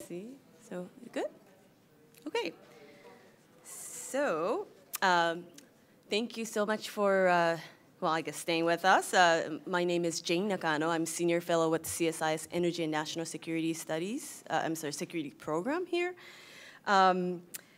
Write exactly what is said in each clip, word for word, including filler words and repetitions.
See, so good? Okay. So, um, thank you so much for, uh, well, I guess staying with us. Uh, my name is Jane Nakano. I'm Senior Fellow with C S I S Energy and National Security Studies, uh, I'm sorry, Security Program here. Um,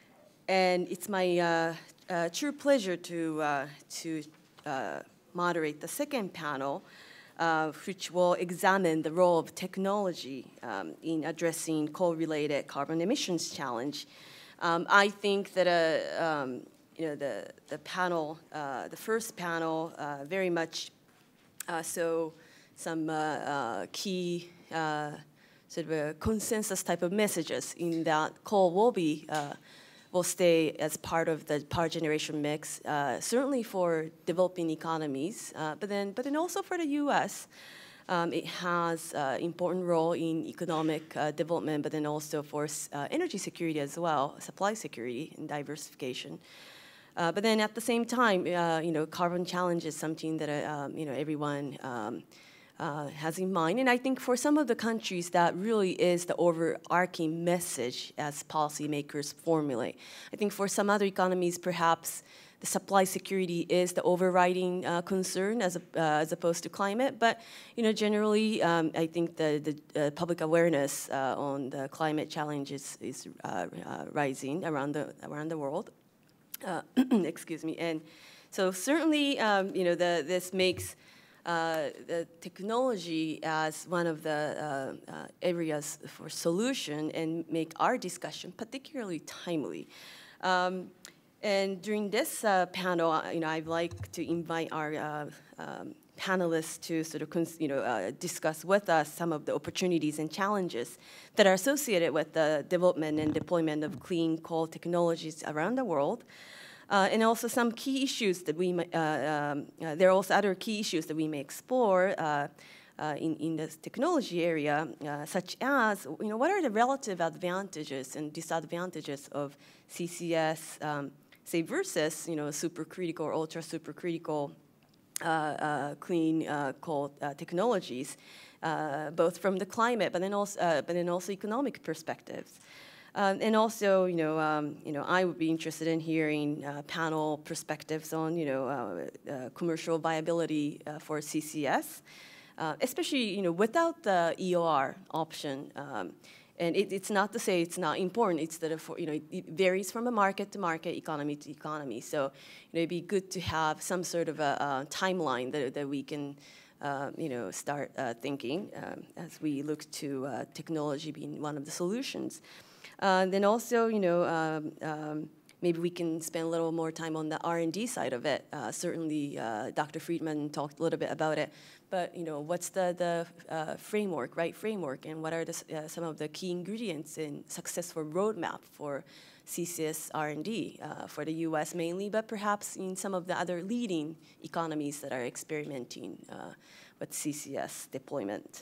and it's my uh, uh, true pleasure to, uh, to uh, moderate the second panel, Uh, which will examine the role of technology um, in addressing coal-related carbon emissions challenge. Um, I think that uh, um, you know the the panel, uh, the first panel, uh, very much uh, so some uh, uh, key uh, sort of a consensus type of messages in that coal will be. Uh, will stay as part of the power generation mix, uh, certainly for developing economies, uh, but then but then also for the U S. Um, it has an uh, important role in economic uh, development, but then also for uh, energy security as well, supply security and diversification. Uh, but then at the same time, uh, you know, carbon challenge is something that uh, um, you know everyone um, Uh, has in mind. And I think for some of the countries, that really is the overarching message as policymakers formulate. I think for some other economies, perhaps the supply security is the overriding uh, concern as, a, uh, as opposed to climate. But you know, generally, um, I think the, the uh, public awareness uh, on the climate challenge is, is uh, uh, rising around the, around the world. Uh, excuse me. And so certainly, um, you know, the, this makes Uh, the technology as one of the uh, uh, areas for solution and make our discussion particularly timely. Um, and during this uh, panel, you know, I'd like to invite our uh, um, panelists to sort of, you know, uh, discuss with us some of the opportunities and challenges that are associated with the development and deployment of clean coal technologies around the world. Uh, and also some key issues that we, uh, um, uh, there are also other key issues that we may explore uh, uh, in, in this technology area, uh, such as, you know, what are the relative advantages and disadvantages of C C S, um, say, versus, you know, supercritical or ultra supercritical uh, uh, clean uh, coal uh, technologies, uh, both from the climate, but then also, uh, but then also economic perspectives. Uh, and also, you know, um, you know, I would be interested in hearing uh, panel perspectives on, you know, uh, uh, commercial viability uh, for C C S, uh, especially, you know, without the E O R option. Um, and it, it's not to say it's not important. It's that, for, you know, it, it varies from a market to market, economy to economy. So, you know, it'd be good to have some sort of a, a timeline that that we can. Uh, you know, start uh, thinking um, as we look to uh, technology being one of the solutions. Uh, then also, you know, um, um, maybe we can spend a little more time on the R and D side of it. Uh, certainly, uh, Doctor Friedman talked a little bit about it. But, you know, what's the, the uh, framework, right framework, and what are the, uh, some of the key ingredients in successful roadmap for C C S R and D uh, for the U S mainly, but perhaps in some of the other leading economies that are experimenting uh, with C C S deployment.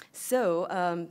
So, um,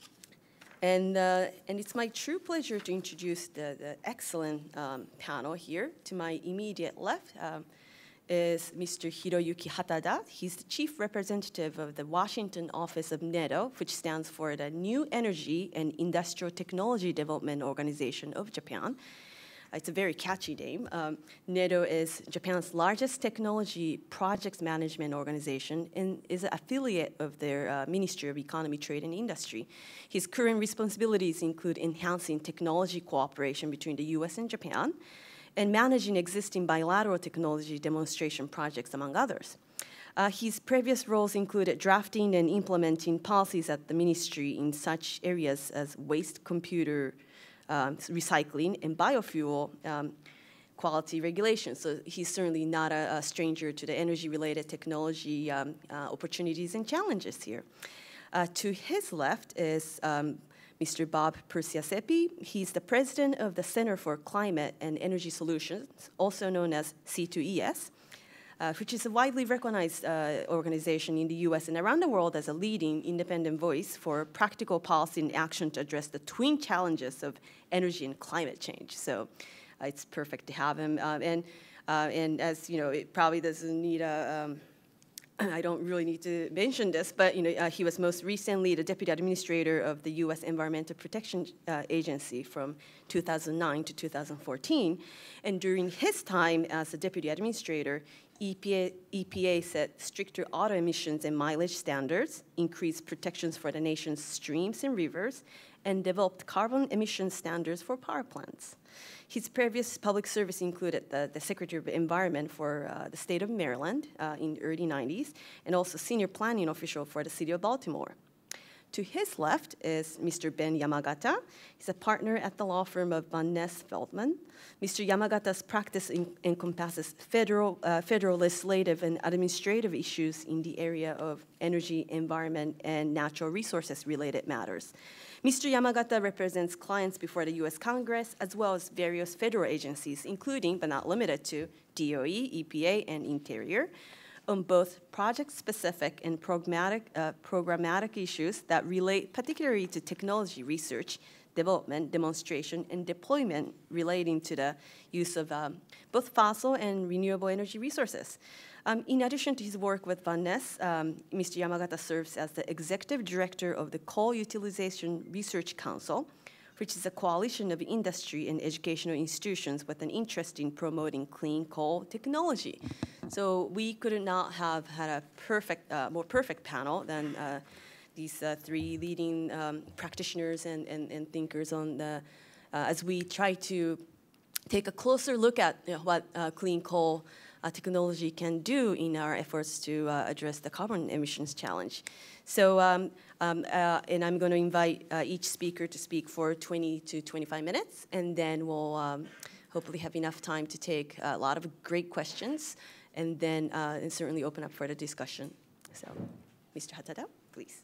And, uh, and it's my true pleasure to introduce the, the excellent um, panel here. To my immediate left um, is Mister Hiroyuki Hatada. He's the Chief Representative of the Washington office of NEDO, which stands for the New Energy and Industrial Technology Development Organization of Japan. It's a very catchy name. Um, NEDO is Japan's largest technology projects management organization and is an affiliate of their uh, Ministry of Economy, Trade, and Industry. His current responsibilities include enhancing technology cooperation between the U S and Japan and managing existing bilateral technology demonstration projects, among others. Uh, his previous roles included drafting and implementing policies at the ministry in such areas as waste computer Um, recycling and biofuel um, quality regulations. So he's certainly not a, a stranger to the energy-related technology um, uh, opportunities and challenges here. Uh, to his left is um, Mister Bob Persiasepi. He's the president of the Center for Climate and Energy Solutions, also known as C two E S. Uh, which is a widely recognized uh, organization in the U S and around the world as a leading independent voice for practical policy and action to address the twin challenges of energy and climate change. So uh, it's perfect to have him. Uh, and, uh, and as you know, it probably doesn't need a, um, I don't really need to mention this, but you know, uh, he was most recently the deputy administrator of the U S Environmental Protection uh, Agency from two thousand nine to two thousand fourteen. And during his time as a deputy administrator, E P A, E P A set stricter auto emissions and mileage standards, increased protections for the nation's streams and rivers, and developed carbon emission standards for power plants. His previous public service included the, the Secretary of Environment for uh, the state of Maryland uh, in the early nineties, and also senior planning official for the city of Baltimore. To his left is Mister Ben Yamagata. He's a partner at the law firm of Van Ness Feldman. Mister Yamagata's practice in, encompasses federal, uh, federal legislative and administrative issues in the area of energy, environment, and natural resources related matters. Mister Yamagata represents clients before the U S Congress, as well as various federal agencies, including, but not limited to, D O E, E P A, and Interior, on both project-specific and programmatic, uh, programmatic issues that relate particularly to technology research, development, demonstration, and deployment relating to the use of um, both fossil and renewable energy resources. Um, in addition to his work with Van Ness, um, Mister Yamagata serves as the executive director of the Coal Utilization Research Council, which is a coalition of industry and educational institutions with an interest in promoting clean coal technology. So we could not have had a perfect, uh, more perfect panel than uh, these uh, three leading um, practitioners and, and, and thinkers on the, uh, as we try to take a closer look at you know, what uh, clean coal uh, technology can do in our efforts to uh, address the carbon emissions challenge. So, um, um, uh, and I'm going to invite uh, each speaker to speak for twenty to twenty-five minutes, and then we'll um, hopefully have enough time to take a lot of great questions, and then uh, and certainly open up for the discussion. So, Mister Hatada, please.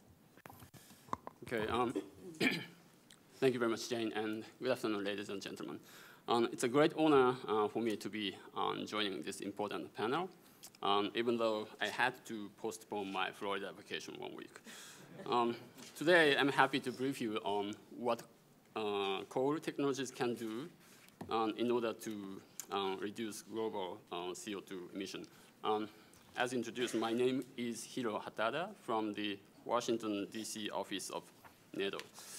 Okay. Um, thank you very much, Jane, and good afternoon, ladies and gentlemen. Um, it's a great honor uh, for me to be um, joining this important panel, um, even though I had to postpone my Florida vacation one week. Um, today, I'm happy to brief you on what uh, coal technologies can do um, in order to um, reduce global uh, C O two emission. Um, as introduced, my name is Hiro Hatada from the Washington, D C office of NEDO.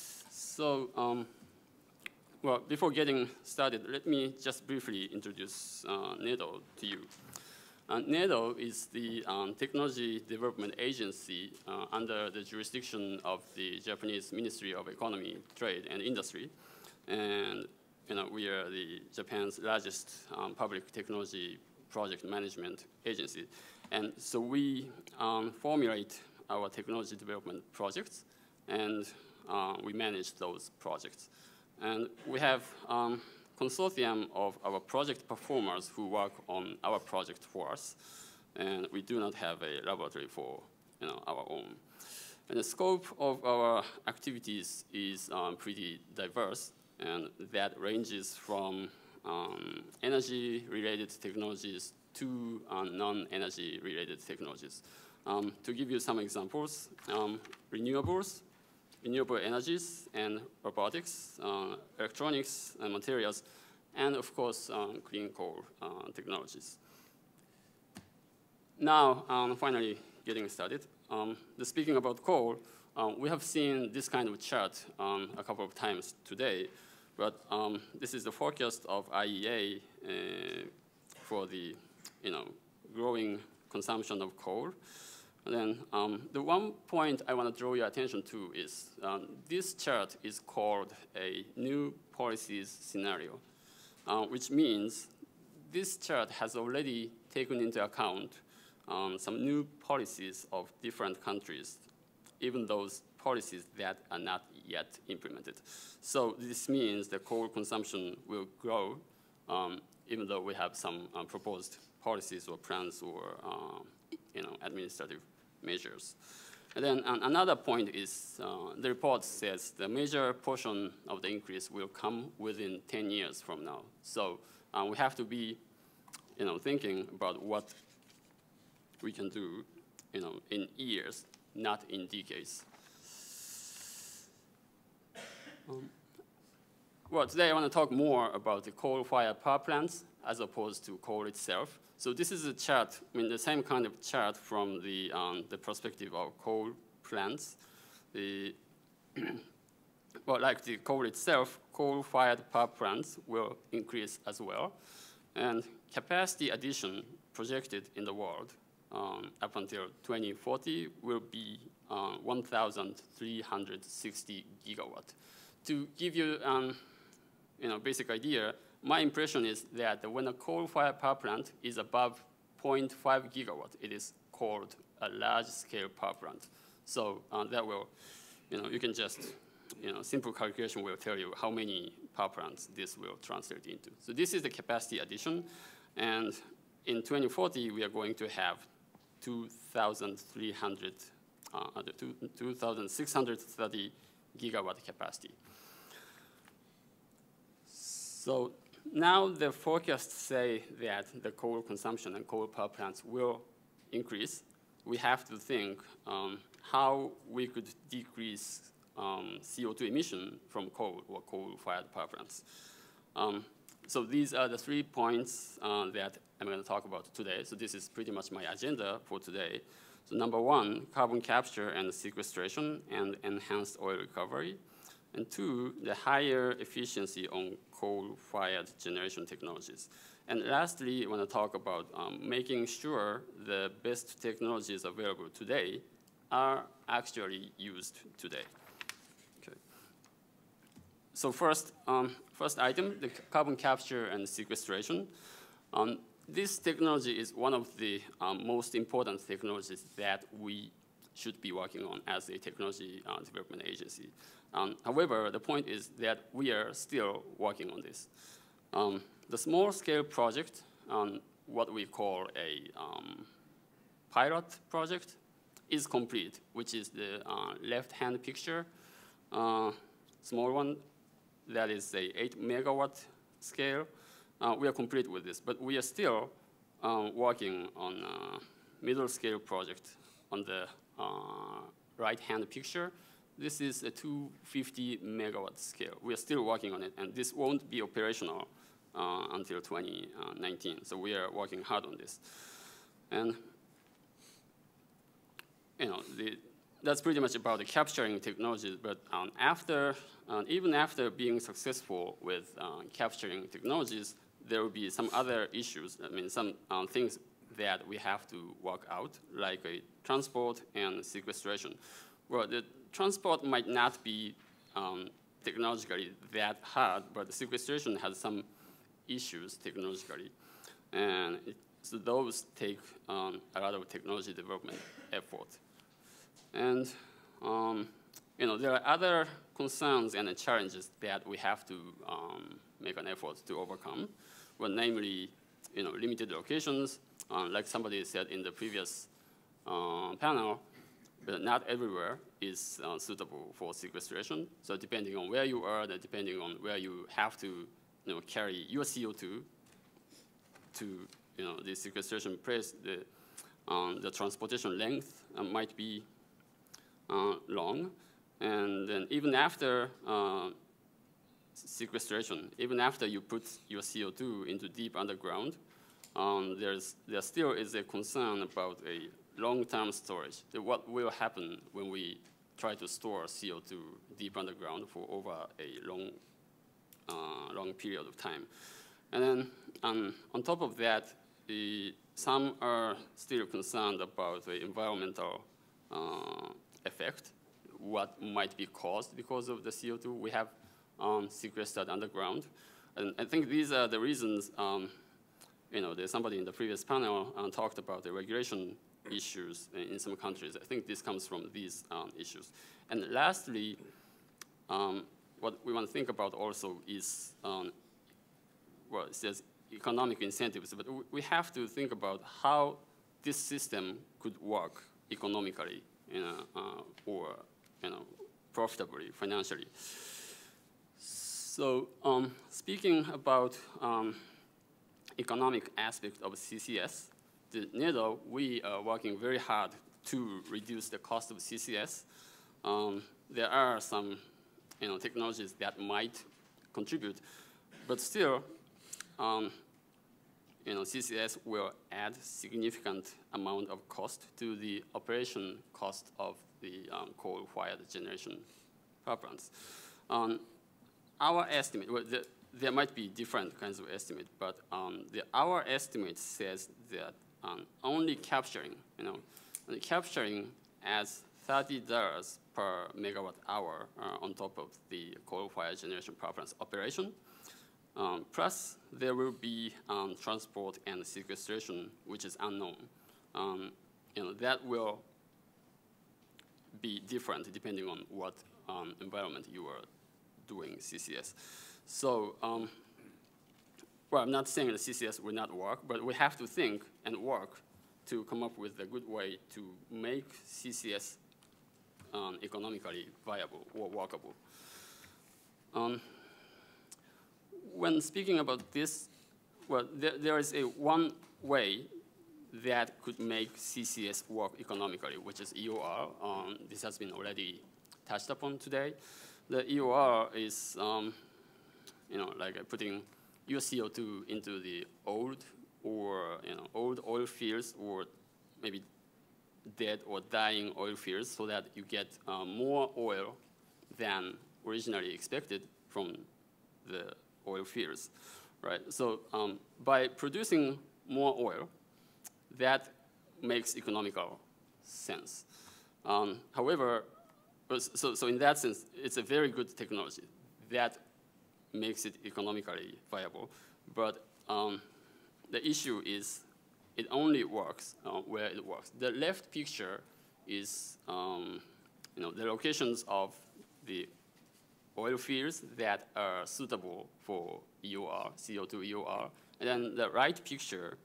So, um, well, before getting started, let me just briefly introduce uh, NEDO to you. Uh, NEDO is the um, technology development agency uh, under the jurisdiction of the Japanese Ministry of Economy, Trade, and Industry. And you know, we are the Japan's largest um, public technology project management agency. And so we um, formulate our technology development projects, and uh, we manage those projects. And we have um, consortium of our project performers who work on our project for us, and we do not have a laboratory for you know, our own. And the scope of our activities is um, pretty diverse, and that ranges from um, energy-related technologies to uh, non-energy related technologies. Um, to give you some examples, um, renewables, renewable energies, and robotics, uh, electronics and materials, and of course, um, clean coal uh, technologies. Now, um, finally getting started. Um, the speaking about coal, um, we have seen this kind of chart um, a couple of times today, but um, this is the forecast of I E A uh, for the you know, growing consumption of coal. And then um, the one point I want to draw your attention to is um, this chart is called a new policies scenario, uh, which means this chart has already taken into account um, some new policies of different countries, even those policies that are not yet implemented. So this means the coal consumption will grow, um, even though we have some uh, proposed policies or plans or uh, you know, administrative measures. And then um, another point is uh, the report says the major portion of the increase will come within ten years from now. So um, we have to be you know, thinking about what we can do you know, in years, not in decades. Um, well, today I want to talk more about the coal-fired power plants as opposed to coal itself. So this is a chart, I mean, the same kind of chart from the, um, the perspective of coal plants. The well, like the coal itself, coal-fired power plants will increase as well. And capacity addition projected in the world um, up until twenty forty will be uh, one thousand three hundred sixty gigawatt. To give you um, you know, basic idea, my impression is that when a coal-fired power plant is above zero point five gigawatt, it is called a large-scale power plant. So uh, that will, you know, you can just, you know, simple calculation will tell you how many power plants this will translate into. So this is the capacity addition, and in twenty forty we are going to have two thousand three hundred, uh, two thousand six hundred thirty gigawatt capacity. So now the forecasts say that the coal consumption and coal power plants will increase. We have to think um, how we could decrease um, C O two emission from coal or coal-fired power plants. Um, so these are the three points uh, that I'm going to talk about today. So this is pretty much my agenda for today. So number one, carbon capture and sequestration and enhanced oil recovery. And two, the higher efficiency on coal-fired generation technologies. And lastly, I want to talk about um, making sure the best technologies available today are actually used today. Okay. So first, um, first item, the carbon capture and sequestration. Um, this technology is one of the um, most important technologies that we should be working on as a technology uh, development agency. Um, however, the point is that we are still working on this. Um, the small-scale project, um, what we call a um, pilot project, is complete, which is the uh, left-hand picture. Uh, small one, that is a eight megawatt scale. Uh, we are complete with this, but we are still um, working on a middle-scale project on the uh, right-hand picture. This is a two hundred fifty megawatt scale. We are still working on it, and this won't be operational uh, until twenty nineteen. So we are working hard on this. And you know, the, that's pretty much about the capturing technologies. But um, after, uh, even after being successful with uh, capturing technologies, there will be some other issues. I mean, some um, things that we have to work out, like a transport and sequestration. Well, the transport might not be um, technologically that hard, but the sequestration has some issues technologically. And it, so those take um, a lot of technology development effort. And um, you know, there are other concerns and challenges that we have to um, make an effort to overcome. Well, namely, you know, limited locations, uh, like somebody said in the previous uh, panel, but not everywhere is uh, suitable for sequestration. So depending on where you are, depending on where you have to, you know, carry your C O two to, you know, the sequestration place, the, um, the transportation length uh, might be uh, long. And then even after uh, sequestration, even after you put your C O two into deep underground, um, there's, there still is a concern about a long-term storage. What will happen when we try to store C O two deep underground for over a long, uh, long period of time? And then um, on top of that, the, some are still concerned about the environmental uh, effect, what might be caused because of the C O two we have um, sequestered underground. And I think these are the reasons, um, you know, there's somebody in the previous panel uh, talked about the regulation issues in some countries. I think this comes from these um, issues. And lastly, um, what we want to think about also is, um, well, it says economic incentives, but we have to think about how this system could work economically, you know, uh, or, you know, profitably, financially. So um, speaking about um, economic aspect of C C S, the NEDO, we are working very hard to reduce the cost of C C S. Um, there are some, you know, technologies that might contribute. But still, um, you know, C C S will add significant amount of cost to the operation cost of the um, coal-fired generation power plants. Um, our estimate, well, the, there might be different kinds of estimate, but um, the, our estimate says that um, only capturing, you know, only capturing as thirty dollars per megawatt hour uh, on top of the coal-fired generation power plant's operation. Um, plus, there will be um, transport and sequestration, which is unknown. Um, you know, that will be different depending on what um, environment you are doing C C S. So, um, well, I'm not saying that C C S will not work, but we have to think and work to come up with a good way to make C C S um, economically viable or workable. Um, when speaking about this, well, there, there is a one way that could make C C S work economically, which is E O R. Um, this has been already touched upon today. The E O R is, um, you know, like uh, putting your C O two into the old or, you know, old oil fields or maybe dead or dying oil fields so that you get uh, more oil than originally expected from the oil fields, right? So um, by producing more oil, that makes economical sense. Um, however, so, so in that sense, it's a very good technology. That makes it economically viable. But um, the issue is it only works uh, where it works. The left picture is um, you know, the locations of the oil fields that are suitable for E O R, C O two E O R. And then the right picture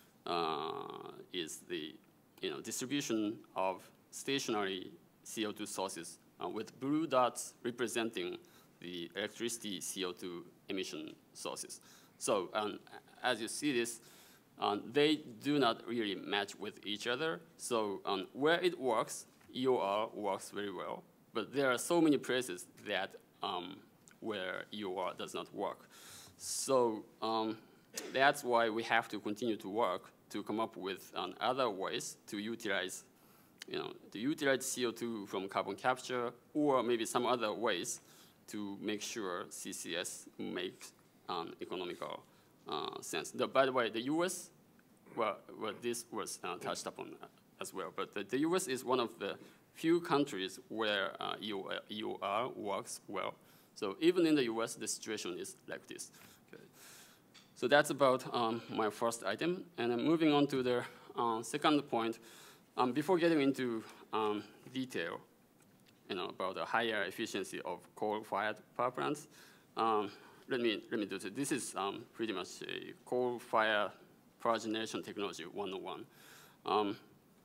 uh, is the you know, distribution of stationary C O two sources uh, with blue dots representing the electricity C O two emission sources. So um, as you see this, um, they do not really match with each other. So um, where it works, E O R works very well. But there are so many places that um, where E O R does not work. So um, that's why we have to continue to work to come up with um, other ways to utilize, you know, to utilize C O two from carbon capture, or maybe some other ways to make sure C C S makes um, economical uh, sense. The, by the way, the U S, well, well this was uh, touched upon as well, but the, the U S is one of the few countries where uh, E O R works well. So even in the U S, the situation is like this. Okay. So that's about um, my first item. And then moving on to the uh, second point, um, before getting into um, detail, you know, about the higher efficiency of coal-fired power plants, um, let me let me do this. This is um, pretty much a coal-fired power generation technology one oh one. Um,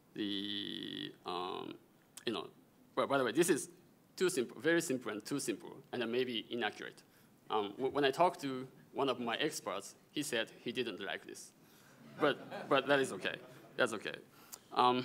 the um, you know, well, by the way, this is too simple, very simple and too simple, and then maybe inaccurate. Um, when I talked to one of my experts, he said he didn't like this, but but that is okay. That's okay. Um,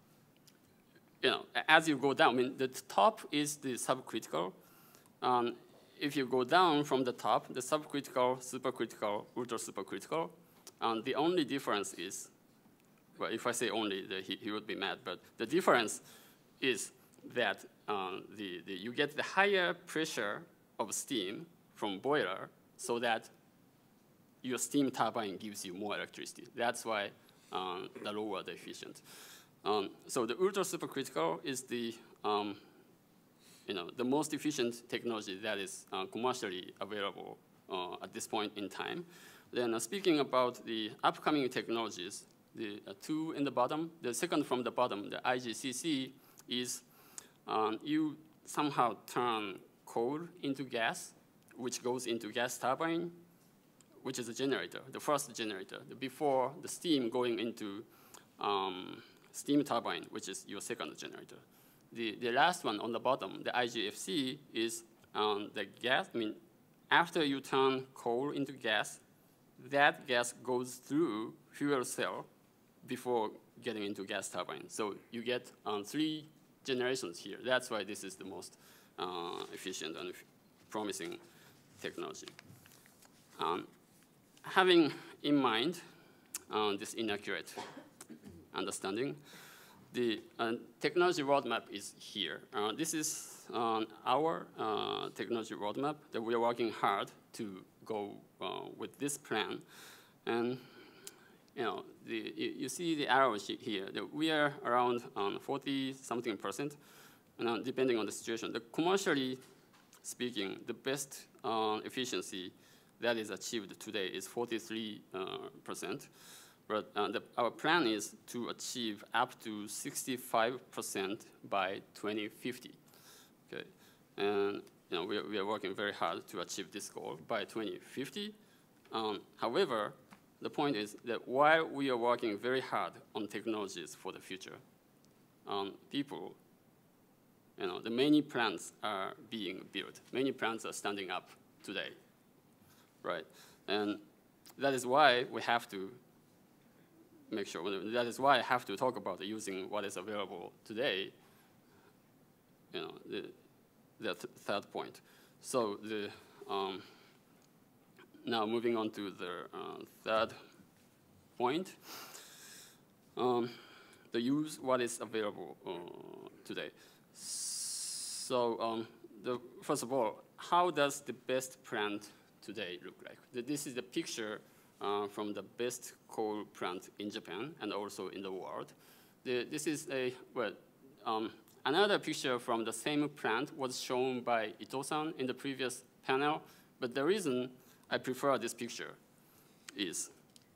you know, as you go down, I mean, the top is the subcritical. Um, if you go down from the top, the subcritical, supercritical, ultra supercritical, um, the only difference is, well, if I say only, the, he, he would be mad, but the difference is that um, the, the, you get the higher pressure of steam from boiler so that your steam turbine gives you more electricity. That's why um, the lower the efficient. Um, so the ultra supercritical is the, um, you know, the most efficient technology that is uh, commercially available uh, at this point in time. Then uh, speaking about the upcoming technologies, the uh, two in the bottom, the second from the bottom, the I G C C, is um, you somehow turn coal into gas, which goes into gas turbine, which is a generator, the first generator, the before the steam going into um, steam turbine, which is your second generator. The, the last one on the bottom, the I G F C, is um, the gas. I mean, after you turn coal into gas, that gas goes through fuel cell before getting into gas turbine. So you get um, three generations here. That's why this is the most uh, efficient and promising technology. Um, having in mind uh, this inaccurate understanding, the uh, technology roadmap is here. Uh, this is um, our uh, technology roadmap that we are working hard to go uh, with this plan. And you know, the, you, you see the arrow sheet here. That we are around um, forty something percent, and uh, depending on the situation. The commercially speaking, the best uh, efficiency that is achieved today is forty-three percent. Uh, but uh, the, our plan is to achieve up to sixty-five percent by twenty fifty. Okay, and you know, we are, we are working very hard to achieve this goal by twenty fifty. Um, however, the point is that while we are working very hard on technologies for the future, um, people, you know, the many plants are being built. Many plants are standing up today, right? And that is why we have to make sure, that is why I have to talk about using what is available today, you know, the, the th third point. So the, um, now moving on to the uh, third point, um, the use what is available uh, today. So um, the, first of all, how does the best plant today look like? This is the picture uh, from the best coal plant in Japan and also in the world. The, this is a, well, um, another picture from the same plant was shown by Ito-san in the previous panel, but the reason I prefer this picture is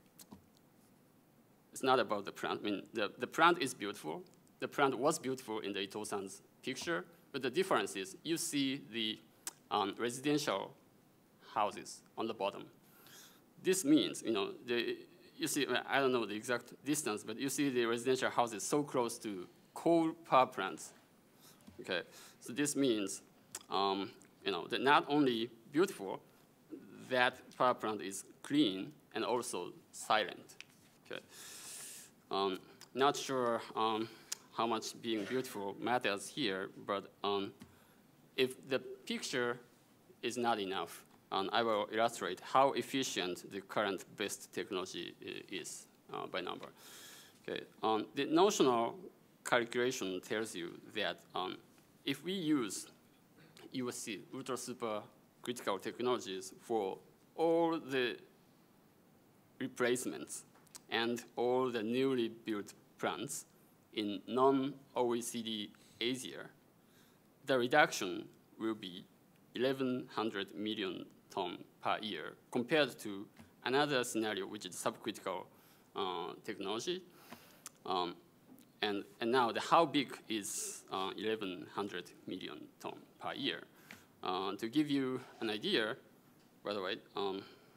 it's not about the plant. I mean, the, the plant is beautiful. The plant was beautiful in the Ito-san's picture, but the difference is you see the um, residential houses on the bottom. This means, you know, the, you see, I don't know the exact distance, but you see the residential houses so close to coal power plants. Okay, so this means, um, you know, that not only beautiful, that power plant is clean and also silent. Okay, um, not sure um, how much being beautiful matters here, but um, if the picture is not enough, um, I will illustrate how efficient the current best technology is uh, by number. Okay, um, the notional calculation tells you that um, if we use U S C, ultra super critical technologies, for all the replacements and all the newly built plants in non-O E C D Asia, the reduction will be eleven hundred million ton per year compared to another scenario, which is subcritical uh, technology. Um, and, and now, the how big is uh, eleven hundred million ton per year? Uh, to give you an idea, by the way, um,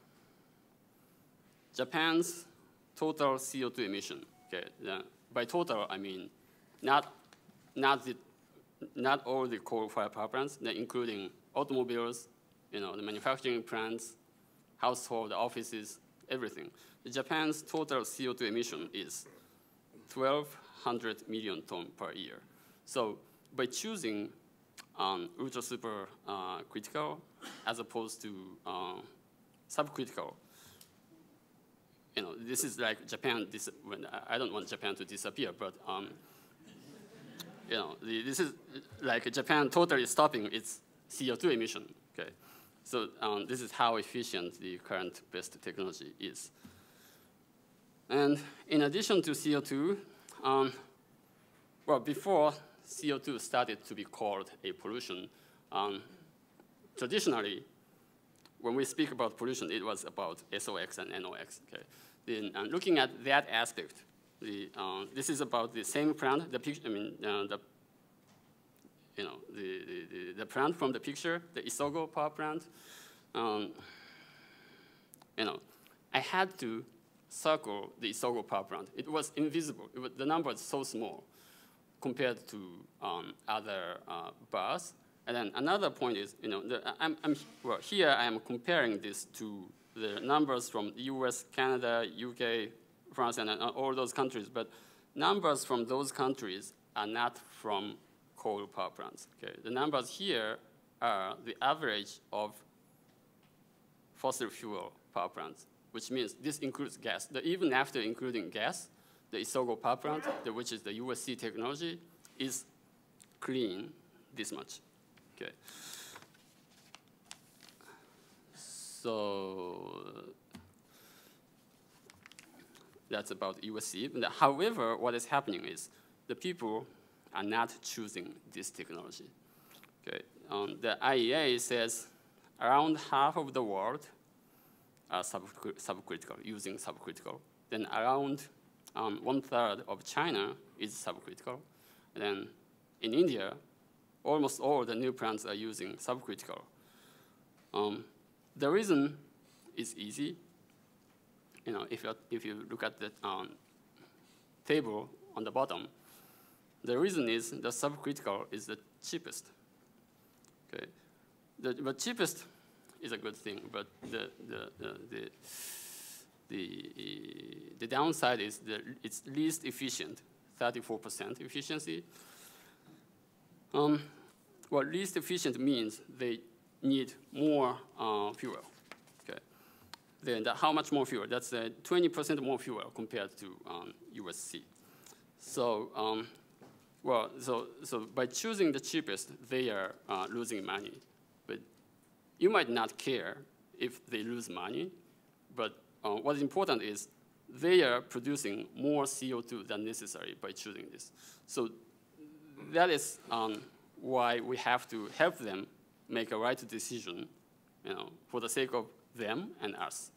Japan's total C O two emission. Okay, uh, by total I mean not not the not all the coal-fired power plants, including automobiles, you know, the manufacturing plants, household, offices, everything. Japan's total C O two emission is twelve hundred million ton per year. So by choosing um, ultra super uh, critical as opposed to uh, subcritical, you know, this is like Japan. Dis I don't want Japan to disappear, but um, you know, the, this is like Japan totally stopping its C O two emission. Okay, so um, this is how efficient the current best technology is. And in addition to C O two, um, well, before C O two started to be called a pollution, um, traditionally, when we speak about pollution, it was about S O X and N O X. Okay, then uh, looking at that aspect, the uh, this is about the same plant. The picture, I mean, uh, the you know the, the the plant from the picture, the Isogo power plant. Um, you know, I had to circle the Isogo power plant. It was invisible. It was, the number is so small compared to um, other uh, bars. And then another point is, you know, the, I'm, I'm, well, here I am comparing this to the numbers from the U S, Canada, U K, France, and uh, all those countries. But numbers from those countries are not from coal power plants. Okay, the numbers here are the average of fossil fuel power plants, which means this includes gas. The, even after including gas, the Isogo power plant, the, which is the U S C technology, is clean this much. Okay. So that's about U S C. However, what is happening is the people are not choosing this technology. Okay. Um, the I E A says around half of the world are sub subcritical, using subcritical. Then around um, one third of China is subcritical. And then in India, almost all the new plants are using subcritical. Um, the reason is easy. You know, if you, if you look at the um, table on the bottom, the reason is the subcritical is the cheapest. Okay, the, the cheapest is a good thing, but the the the the, the, the downside is that it's least efficient, thirty-four percent efficiency. Um, what least efficient means they need more uh, fuel. Okay, then that, how much more fuel? That's uh, twenty percent more fuel compared to um, U S C. So. Um, Well, so, so by choosing the cheapest, they are uh, losing money. But you might not care if they lose money, but uh, what is important is they are producing more C O two than necessary by choosing this. So that is um, why we have to help them make a right decision, you know, for the sake of them and us.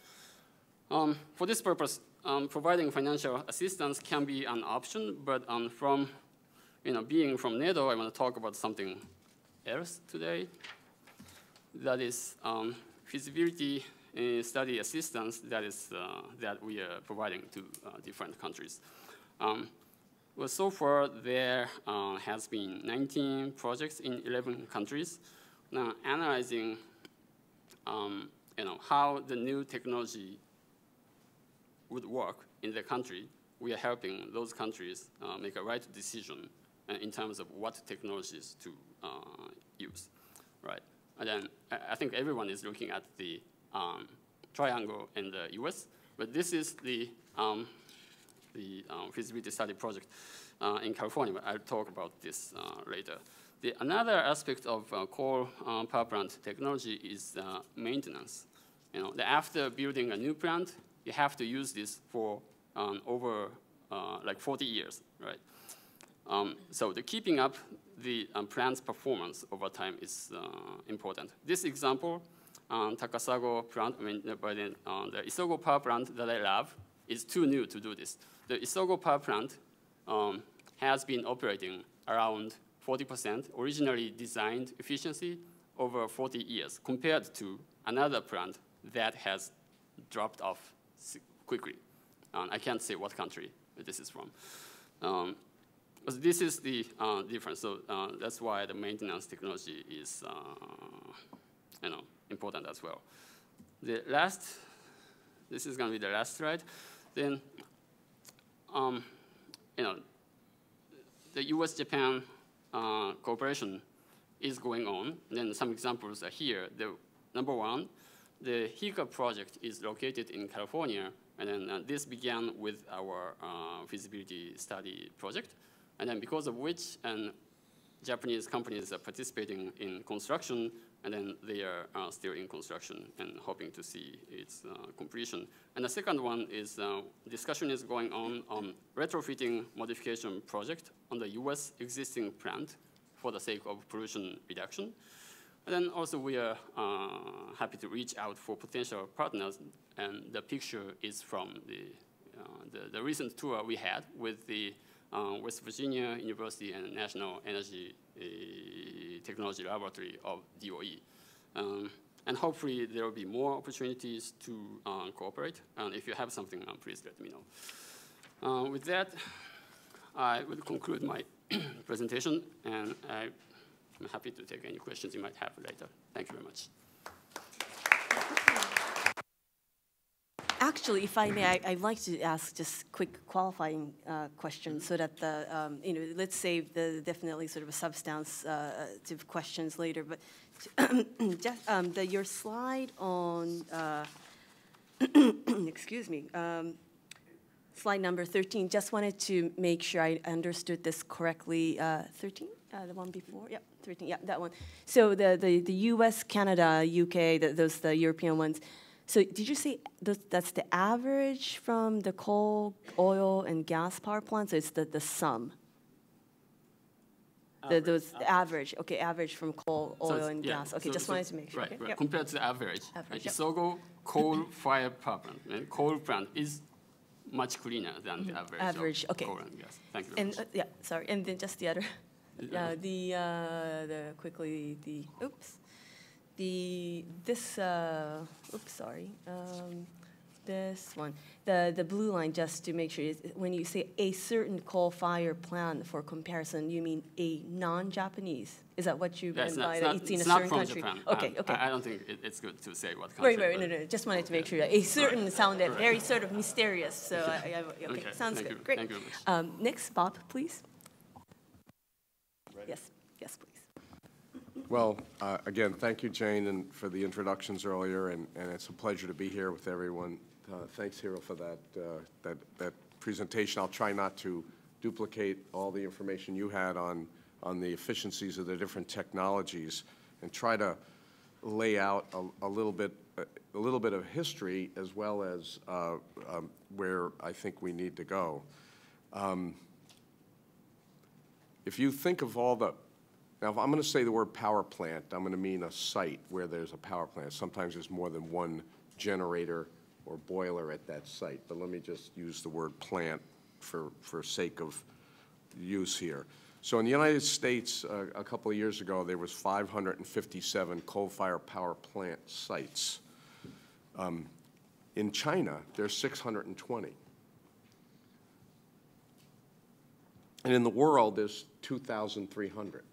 Um, for this purpose, um, providing financial assistance can be an option, but um, from You know, being from NATO, I want to talk about something else today. That is um, feasibility uh, study assistance that is uh, that we are providing to uh, different countries. Um, well, so far there uh, has been nineteen projects in eleven countries. Now, analyzing um, you know, how the new technology would work in the country, we are helping those countries uh, make a right decision in terms of what technologies to uh, use, right? And then I think everyone is looking at the um, triangle in the U S, but this is the, um, the um, feasibility study project uh, in California, but I'll talk about this uh, later. The, another aspect of uh, coal uh, power plant technology is uh, maintenance. You know, after building a new plant, you have to use this for um, over uh, like forty years, right? Um, so the keeping up the um, plant's performance over time is uh, important. This example, um, Takasago plant, I mean, by the, uh, the Isogo power plant that I love is too new to do this. The Isogo power plant um, has been operating around forty percent originally designed efficiency over forty years compared to another plant that has dropped off quickly. Um, I can't say what country this is from. Um, But this is the uh, difference, so uh, that's why the maintenance technology is, uh, you know, important as well. The last, this is going to be the last slide. Then, um, you know, the U S Japan uh, cooperation is going on. Then some examples are here. The number one, the HICA project is located in California, and then uh, this began with our uh, feasibility study project. And then because of which, and Japanese companies are participating in construction, and then they are uh, still in construction and hoping to see its uh, completion. And the second one is uh, discussion is going on on retrofitting modification project on the U S existing plant for the sake of pollution reduction. And then also we are uh, happy to reach out for potential partners, and the picture is from the, uh, the, the recent tour we had with the Uh, West Virginia University and National Energy uh, Technology Laboratory of D O E. Um, and hopefully there will be more opportunities to uh, cooperate. And if you have something, uh, please let me know. Uh, with that, I will conclude my presentation, and I'm happy to take any questions you might have later. Thank you very much. actually, if I may, I, I'd like to ask just quick qualifying uh, questions so that the, um, you know, let's save the definitely sort of a substantive questions later. But just um, the, your slide on, uh, excuse me, um, slide number thirteen, just wanted to make sure I understood this correctly. Uh, thirteen, uh, the one before? Yep, thirteen, yeah, that one. So the, the, the U S, Canada, U K, the, those the European ones. So did you say th that's the average from the coal, oil, and gas power plants, or it's the, the sum? The, those the average, okay, average from coal, oil, so and yeah, gas. Okay, so, just so, wanted to make sure. Right, Okay, right. Yep. Compared to the average, Average, uh, yep. Isogo coal-fired power plant, and coal plant is much cleaner than mm-hmm. the average, average of okay. coal and gas. Thank you very and, much. Uh, yeah, sorry, and then just the other, uh, the, uh, the quickly, the, oops, the, this, uh, oops, sorry, um, this one, the, the blue line, just to make sure, is when you say a certain coal-fired plant for comparison, you mean a non-Japanese? Is that what you yes, meant by it's that? Not, it's in it's a not certain from country? Japan. Okay, um, okay. I, I don't think it, it's good to say what country. Right, right, no, no, just wanted to make yeah. sure. A certain right. sounded right. very sort of mysterious, so I, I, okay, okay. sounds Thank good. You. Great. Thank you very much. Um, next, Bob, please. Ready? Yes, yes, please. Well, uh, again, thank you, Jane, and for the introductions earlier, and, and it's a pleasure to be here with everyone. Uh, thanks, Hiro, for that, uh, that, that presentation. I'll try not to duplicate all the information you had on, on the efficiencies of the different technologies, and try to lay out a, a little bit, a little bit of history as well as uh, um, where I think we need to go. Um, if you think of all the Now, if I'm going to say the word power plant, I'm going to mean a site where there's a power plant. Sometimes there's more than one generator or boiler at that site, but let me just use the word plant for, for sake of use here. So in the United States, uh, a couple of years ago, there was five hundred fifty-seven coal-fired power plant sites. Um, in China, there's six hundred twenty. And in the world, there's two thousand three hundred.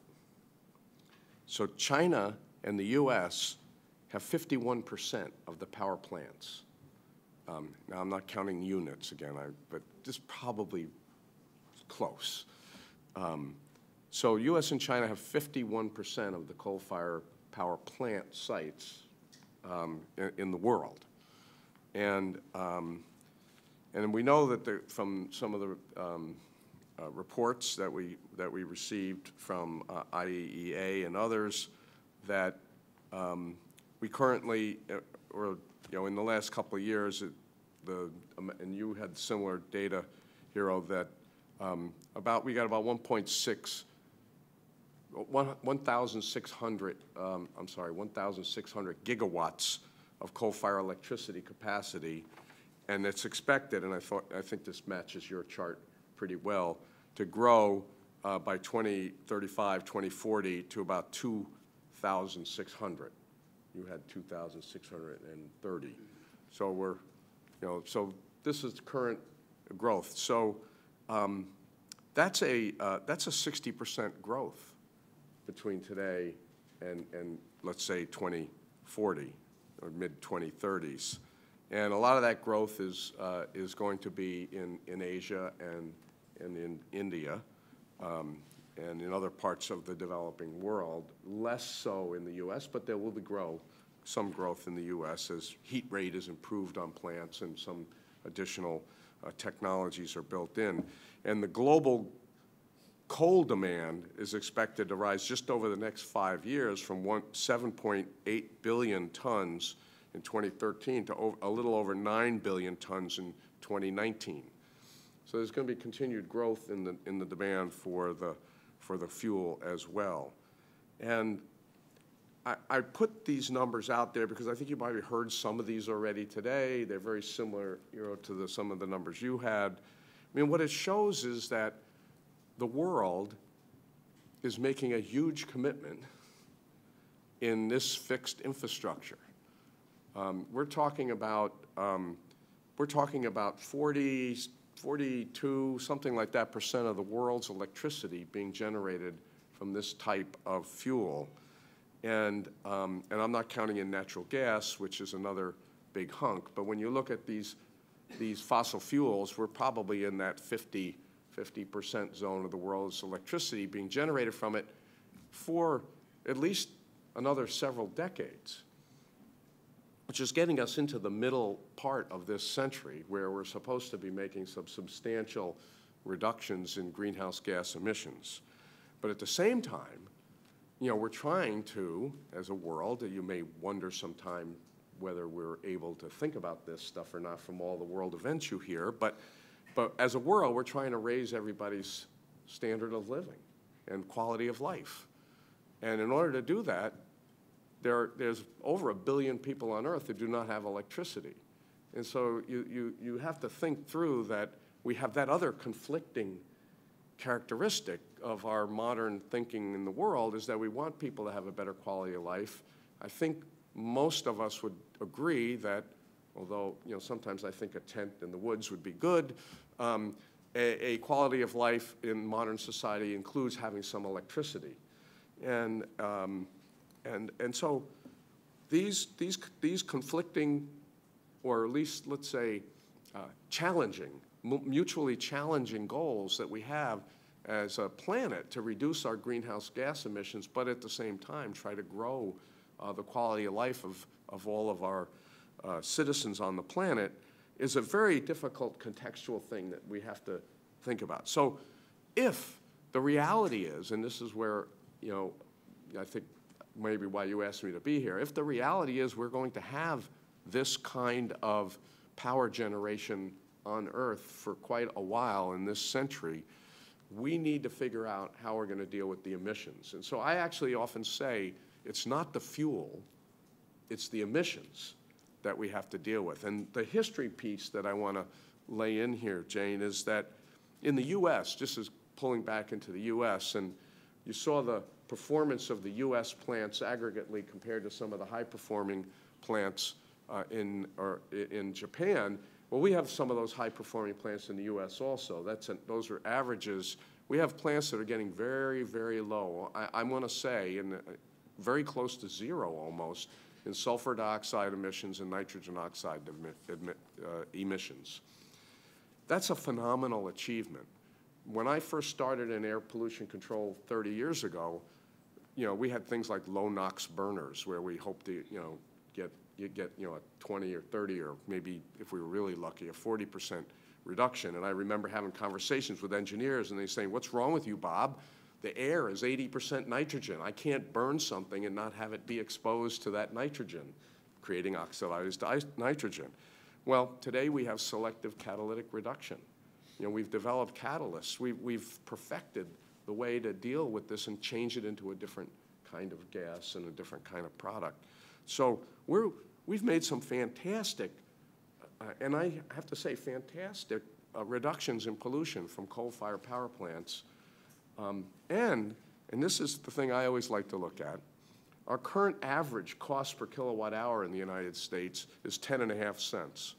So China and the U S have fifty-one percent of the power plants. Um, now, I'm not counting units again, I, but this is probably close. Um, so U S and China have fifty-one percent of the coal-fired power plant sites um, in, in the world. And, um, and we know that there, from some of the um, Uh, reports that we that we received from uh, I A E A and others, that um, we currently, uh, or you know, in the last couple of years, it, the um, and you had similar data, Hiro, that um, about we got about one point six, one thousand six hundred, um, I'm sorry, one thousand six hundred gigawatts of coal-fired electricity capacity, and it's expected, and I thought I think this matches your chart pretty well, to grow uh, by twenty thirty-five, twenty forty to about two thousand six hundred. You had two thousand six hundred thirty. So we're, you know, so this is current growth. So um, that's a uh, that's a sixty percent growth between today and and let's say twenty forty or mid twenty thirties. And a lot of that growth is uh, is going to be in in Asia and and in India, um, and in other parts of the developing world, less so in the U S, but there will be grow, some growth in the U S as heat rate is improved on plants and some additional uh, technologies are built in. And the global coal demand is expected to rise just over the next five years from one, seven point eight billion tons in twenty thirteen to over, a little over nine billion tons in twenty nineteen. So there's going to be continued growth in the in the demand for the for the fuel as well. And I, I put these numbers out there because I think you might have heard some of these already today. They're very similar, you know, to the, some of the numbers you had. I mean, what it shows is that the world is making a huge commitment in this fixed infrastructure. Um, we're talking about um, we're talking about forty. forty-two, something like that, percent of the world's electricity being generated from this type of fuel. And, um, and I'm not counting in natural gas, which is another big hunk. But when you look at these, these fossil fuels, we're probably in that fifty percent zone of the world's electricity being generated from it for at least another several decades, which is getting us into the middle part of this century where we're supposed to be making some substantial reductions in greenhouse gas emissions. But at the same time, you know, we're trying to, as a world, you may wonder sometime whether we're able to think about this stuff or not from all the world events you hear, but, but as a world, we're trying to raise everybody's standard of living and quality of life. And in order to do that, there, there's over a billion people on Earth that do not have electricity. And so you, you, you have to think through that we have that other conflicting characteristic of our modern thinking in the world is that we want people to have a better quality of life. I think most of us would agree that, although you know sometimes I think a tent in the woods would be good, um, a, a quality of life in modern society includes having some electricity. And, um, and, and so these, these, these conflicting, or at least let's say uh, challenging, mutually challenging goals that we have as a planet to reduce our greenhouse gas emissions, but at the same time try to grow uh, the quality of life of, of all of our uh, citizens on the planet is a very difficult contextual thing that we have to think about. So if the reality is, and this is where, you know, I think maybe why you asked me to be here, if the reality is we're going to have this kind of power generation on Earth for quite a while in this century, we need to figure out how we're going to deal with the emissions. And so I actually often say it's not the fuel, it's the emissions that we have to deal with. And the history piece that I want to lay in here, Jane, is that in the U S, just as pulling back into the U S, and you saw the performance of the U S plants aggregately compared to some of the high-performing plants uh, in, or in Japan. Well, we have some of those high-performing plants in the U S also. That's a, those are averages. We have plants that are getting very, very low. I, I want to say, in, uh, very close to zero almost, in sulfur dioxide emissions and nitrogen oxide emit, emit, uh, emissions. That's a phenomenal achievement. When I first started in air pollution control thirty years ago, you know, we had things like low NOx burners where we hoped to, you know, get you get, you know, a twenty or thirty or maybe, if we were really lucky, a forty percent reduction. And I remember having conversations with engineers and they saying, what's wrong with you, Bob? The air is eighty percent nitrogen. I can't burn something and not have it be exposed to that nitrogen, creating oxidized nitrogen. Well, today we have selective catalytic reduction. You know, we've developed catalysts. We've, we've perfected the way to deal with this and change it into a different kind of gas and a different kind of product. So we're, we've made some fantastic, uh, and I have to say fantastic, uh, reductions in pollution from coal-fired power plants. Um, and, and this is the thing I always like to look at, our current average cost per kilowatt hour in the United States is ten and a half cents.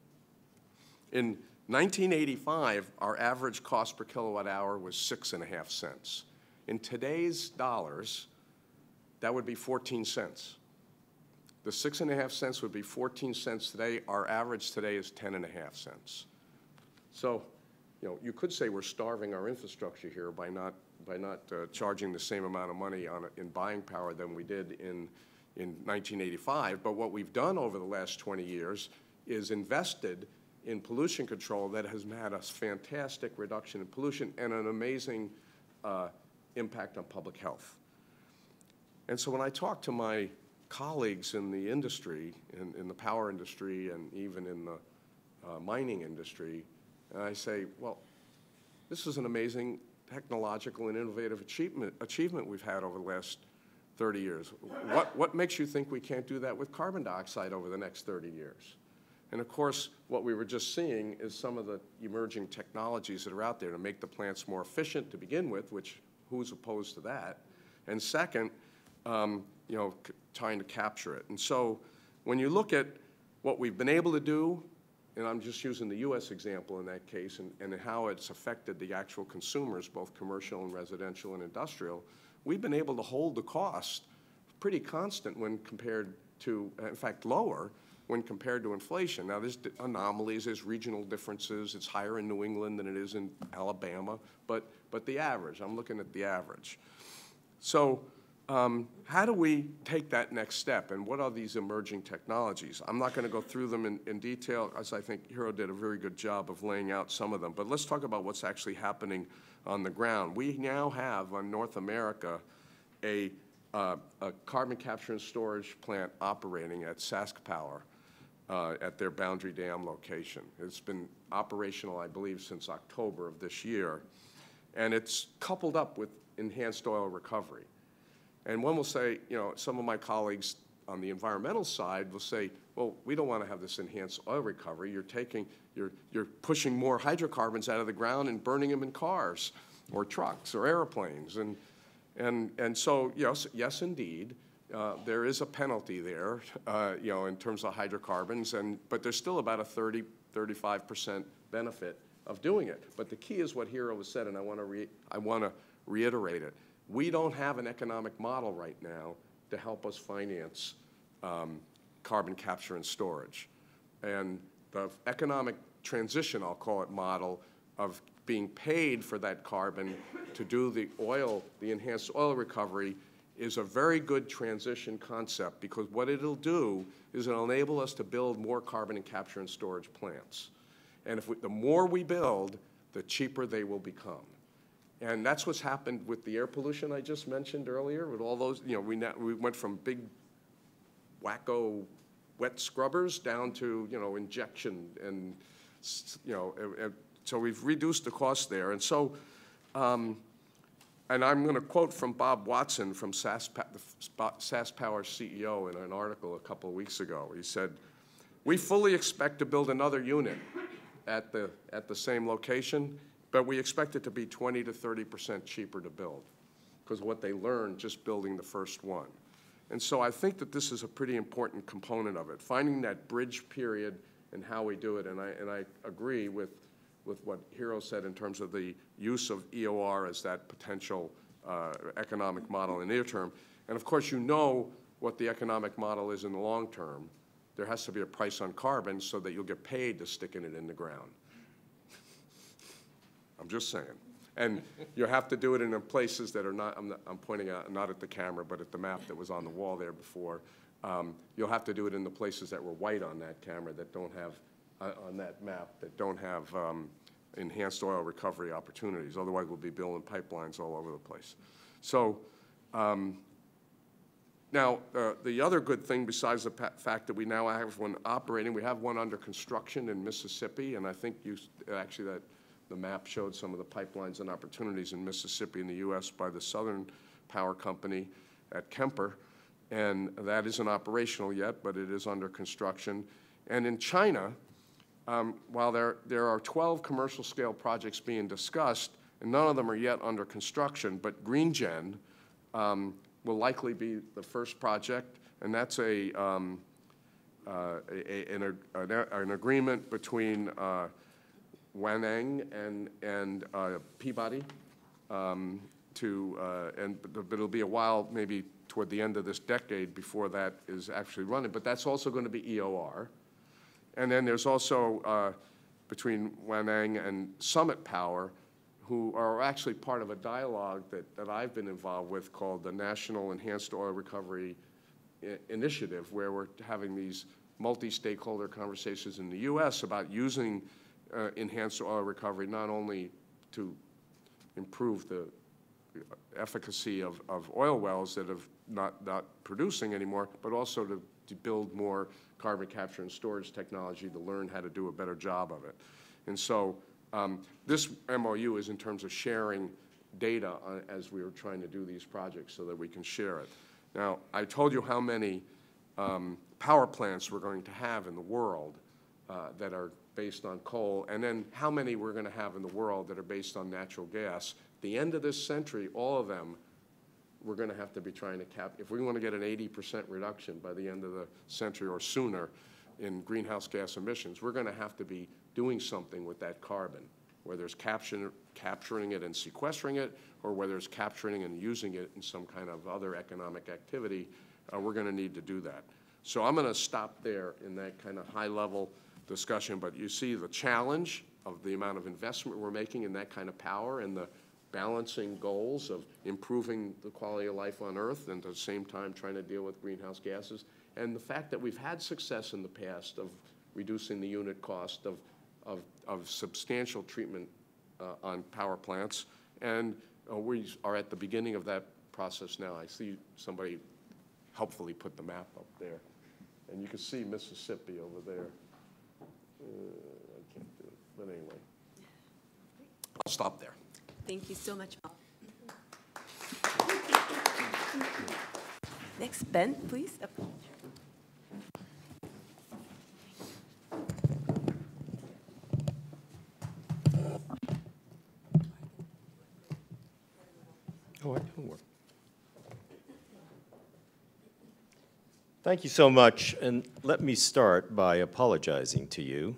In nineteen eighty-five, our average cost per kilowatt hour was six and a half cents. In today's dollars, that would be fourteen cents. The six and a half cents would be fourteen cents today. Our average today is ten and a half cents. So, you know, you could say we're starving our infrastructure here by not by not uh, charging the same amount of money on in buying power than we did in in nineteen eighty-five. But what we've done over the last twenty years is invested in pollution control that has had a fantastic reduction in pollution and an amazing uh, impact on public health. And so when I talk to my colleagues in the industry, in, in the power industry and even in the uh, mining industry, and I say, well, this is an amazing technological and innovative achievement, achievement we've had over the last thirty years. What, what makes you think we can't do that with carbon dioxide over the next thirty years? And of course, what we were just seeing is some of the emerging technologies that are out there to make the plants more efficient to begin with, which who's opposed to that? And second, um, you know, c trying to capture it. And so when you look at what we've been able to do, and I'm just using the U S example in that case, and, and how it's affected the actual consumers, both commercial and residential and industrial, we've been able to hold the cost pretty constant when compared to, in fact, lower, when compared to inflation. Now, there's anomalies, there's regional differences. It's higher in New England than it is in Alabama, but, but the average, I'm looking at the average. So um, how do we take that next step, and what are these emerging technologies? I'm not going to go through them in, in detail, as I think Hiro did a very good job of laying out some of them, but let's talk about what's actually happening on the ground. We now have, on North America, a, uh, a carbon capture and storage plant operating at Sask Power uh, at their Boundary Dam location. It's been operational, I believe, since October of this year, and it's coupled up with enhanced oil recovery. And one will say, you know, some of my colleagues on the environmental side will say, well, we don't want to have this enhanced oil recovery. You're taking, you're, you're pushing more hydrocarbons out of the ground and burning them in cars or trucks or airplanes. And, and, and so, yes, yes, indeed, uh, there is a penalty there, uh, you know, in terms of hydrocarbons, and, but there's still about a thirty, thirty-five percent benefit of doing it. But the key is what Hiro has said, and I want to re I want to reiterate it. We don't have an economic model right now to help us finance um, carbon capture and storage. And the economic transition, I'll call it, model of being paid for that carbon to do the oil, the enhanced oil recovery, is a very good transition concept, because what it'll do is it'll enable us to build more carbon and capture and storage plants. And if we, the more we build, the cheaper they will become. And that's what's happened with the air pollution I just mentioned earlier, with all those, you know, we, now, we went from big wacko wet scrubbers down to, you know, injection, and, you know, and so we've reduced the cost there. And so, um, and I'm going to quote from Bob Watson from Sask, the Sask Power C E O in an article a couple of weeks ago. He said, "We fully expect to build another unit at the, at the same location, but we expect it to be twenty to thirty percent cheaper to build, because of what they learned just building the first one." And so I think that this is a pretty important component of it, finding that bridge period and how we do it. And I, and I agree with, with what Hiro said in terms of the use of E O R as that potential uh, economic model in the near term. And of course, you know what the economic model is in the long term. There has to be a price on carbon so that you'll get paid to sticking it in the ground. I'm just saying. And you have to do it in places that are not, I'm, not, I'm pointing out, not at the camera, but at the map that was on the wall there before. Um, you'll have to do it in the places that were white on that camera that don't have, uh, on that map, that don't have um, enhanced oil recovery opportunities. Otherwise, we'll be building pipelines all over the place. So um, now, uh, the other good thing, besides the fact that we now have one operating, we have one under construction in Mississippi, and I think you, actually that, the map showed some of the pipelines and opportunities in Mississippi in the U S by the Southern Power Company at Kemper, and that isn't operational yet, but it is under construction. And in China, um, while there, there are twelve commercial scale projects being discussed, and none of them are yet under construction, but GreenGen um, will likely be the first project, and that's a, um, uh, a, a, an, a, an agreement between uh, Waneng and, and uh, Peabody um, to, uh, and, but it'll be a while, maybe toward the end of this decade before that is actually running, but that's also going to be E O R. And then there's also uh, between Waneng and Summit Power, who are actually part of a dialogue that, that I've been involved with called the National Enhanced Oil Recovery I- Initiative, where we're having these multi-stakeholder conversations in the U S about using Uh, enhanced oil recovery, not only to improve the efficacy of, of oil wells that have not, not producing anymore, but also to, to build more carbon capture and storage technology to learn how to do a better job of it. And so um, this M O U is in terms of sharing data on, as we were trying to do these projects so that we can share it. Now, I told you how many um, power plants we're going to have in the world uh, that are based on coal, and then how many we're going to have in the world that are based on natural gas. At the end of this century, all of them, we're going to have to be trying to cap. If we want to get an eighty percent reduction by the end of the century or sooner in greenhouse gas emissions, we're going to have to be doing something with that carbon, whether it's capturing, capturing it and sequestering it, or whether it's capturing and using it in some kind of other economic activity. Uh, we're going to need to do that. So I'm going to stop there in that kind of high-level discussion, but you see the challenge of the amount of investment we're making in that kind of power and the balancing goals of improving the quality of life on Earth and at the same time trying to deal with greenhouse gases. And the fact that we've had success in the past of reducing the unit cost of, of, of substantial treatment uh, on power plants. And uh, we are at the beginning of that process now. I see somebody helpfully put the map up there. And you can see Mississippi over there. Uh, I can't do it, but anyway. I'll stop there. Thank you so much, Bob. Next, Ben, please. Up. Oh, I can work. Thank you so much, and let me start by apologizing to you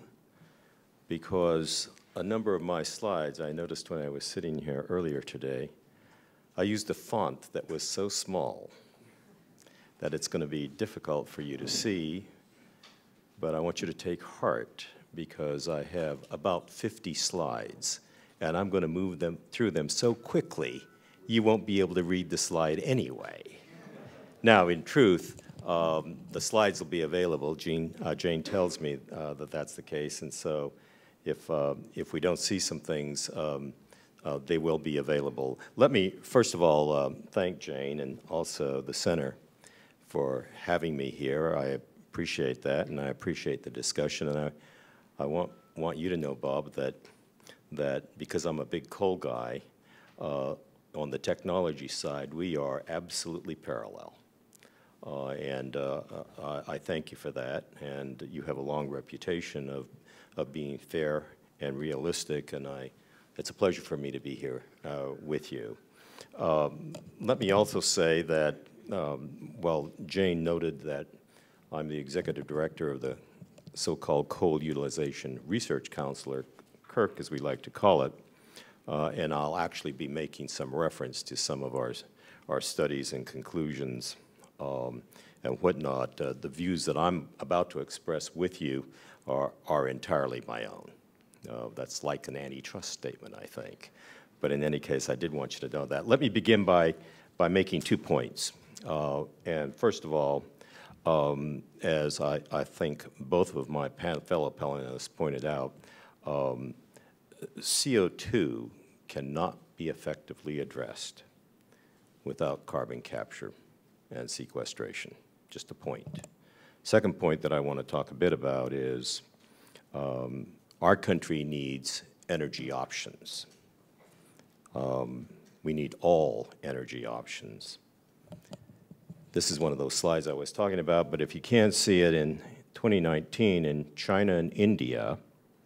because a number of my slides, I noticed when I was sitting here earlier today, I used a font that was so small that it's going to be difficult for you to see, but I want you to take heart because I have about fifty slides, and I'm going to move them through them so quickly you won't be able to read the slide anyway. Now, in truth, um, the slides will be available. Jean, uh, Jane tells me uh, that that's the case, and so if, uh, if we don't see some things, um, uh, they will be available. Let me, first of all, uh, thank Jane and also the Center for having me here. I appreciate that, and I appreciate the discussion, and I, I want, want you to know, Bob, that, that because I'm a big coal guy, uh, on the technology side, we are absolutely parallel. Uh, and uh, uh, I thank you for that. And you have a long reputation of, of being fair and realistic, and I, it's a pleasure for me to be here uh, with you. Um, let me also say that, um, well, Jane noted that I'm the executive director of the so-called Coal Utilization Research Council, or Kirk as we like to call it. Uh, and I'll actually be making some reference to some of our, our studies and conclusions um, and whatnot. Uh, the views that I'm about to express with you are, are entirely my own. Uh, that's like an antitrust statement, I think. But in any case, I did want you to know that. Let me begin by, by making two points. Uh, and first of all, um, as I, I think both of my pan fellow panelists pointed out, um, C O two cannot be effectively addressed without carbon capture and sequestration. Just a point. Second point that I want to talk a bit about is um, our country needs energy options. Um, we need all energy options. This is one of those slides I was talking about, but if you can't see it, in twenty nineteen in China and India,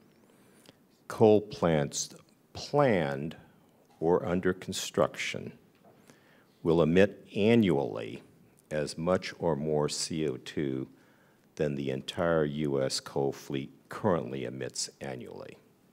coal plants planned or under construction will emit annually as much or more C O two than the entire U S coal fleet currently emits annually.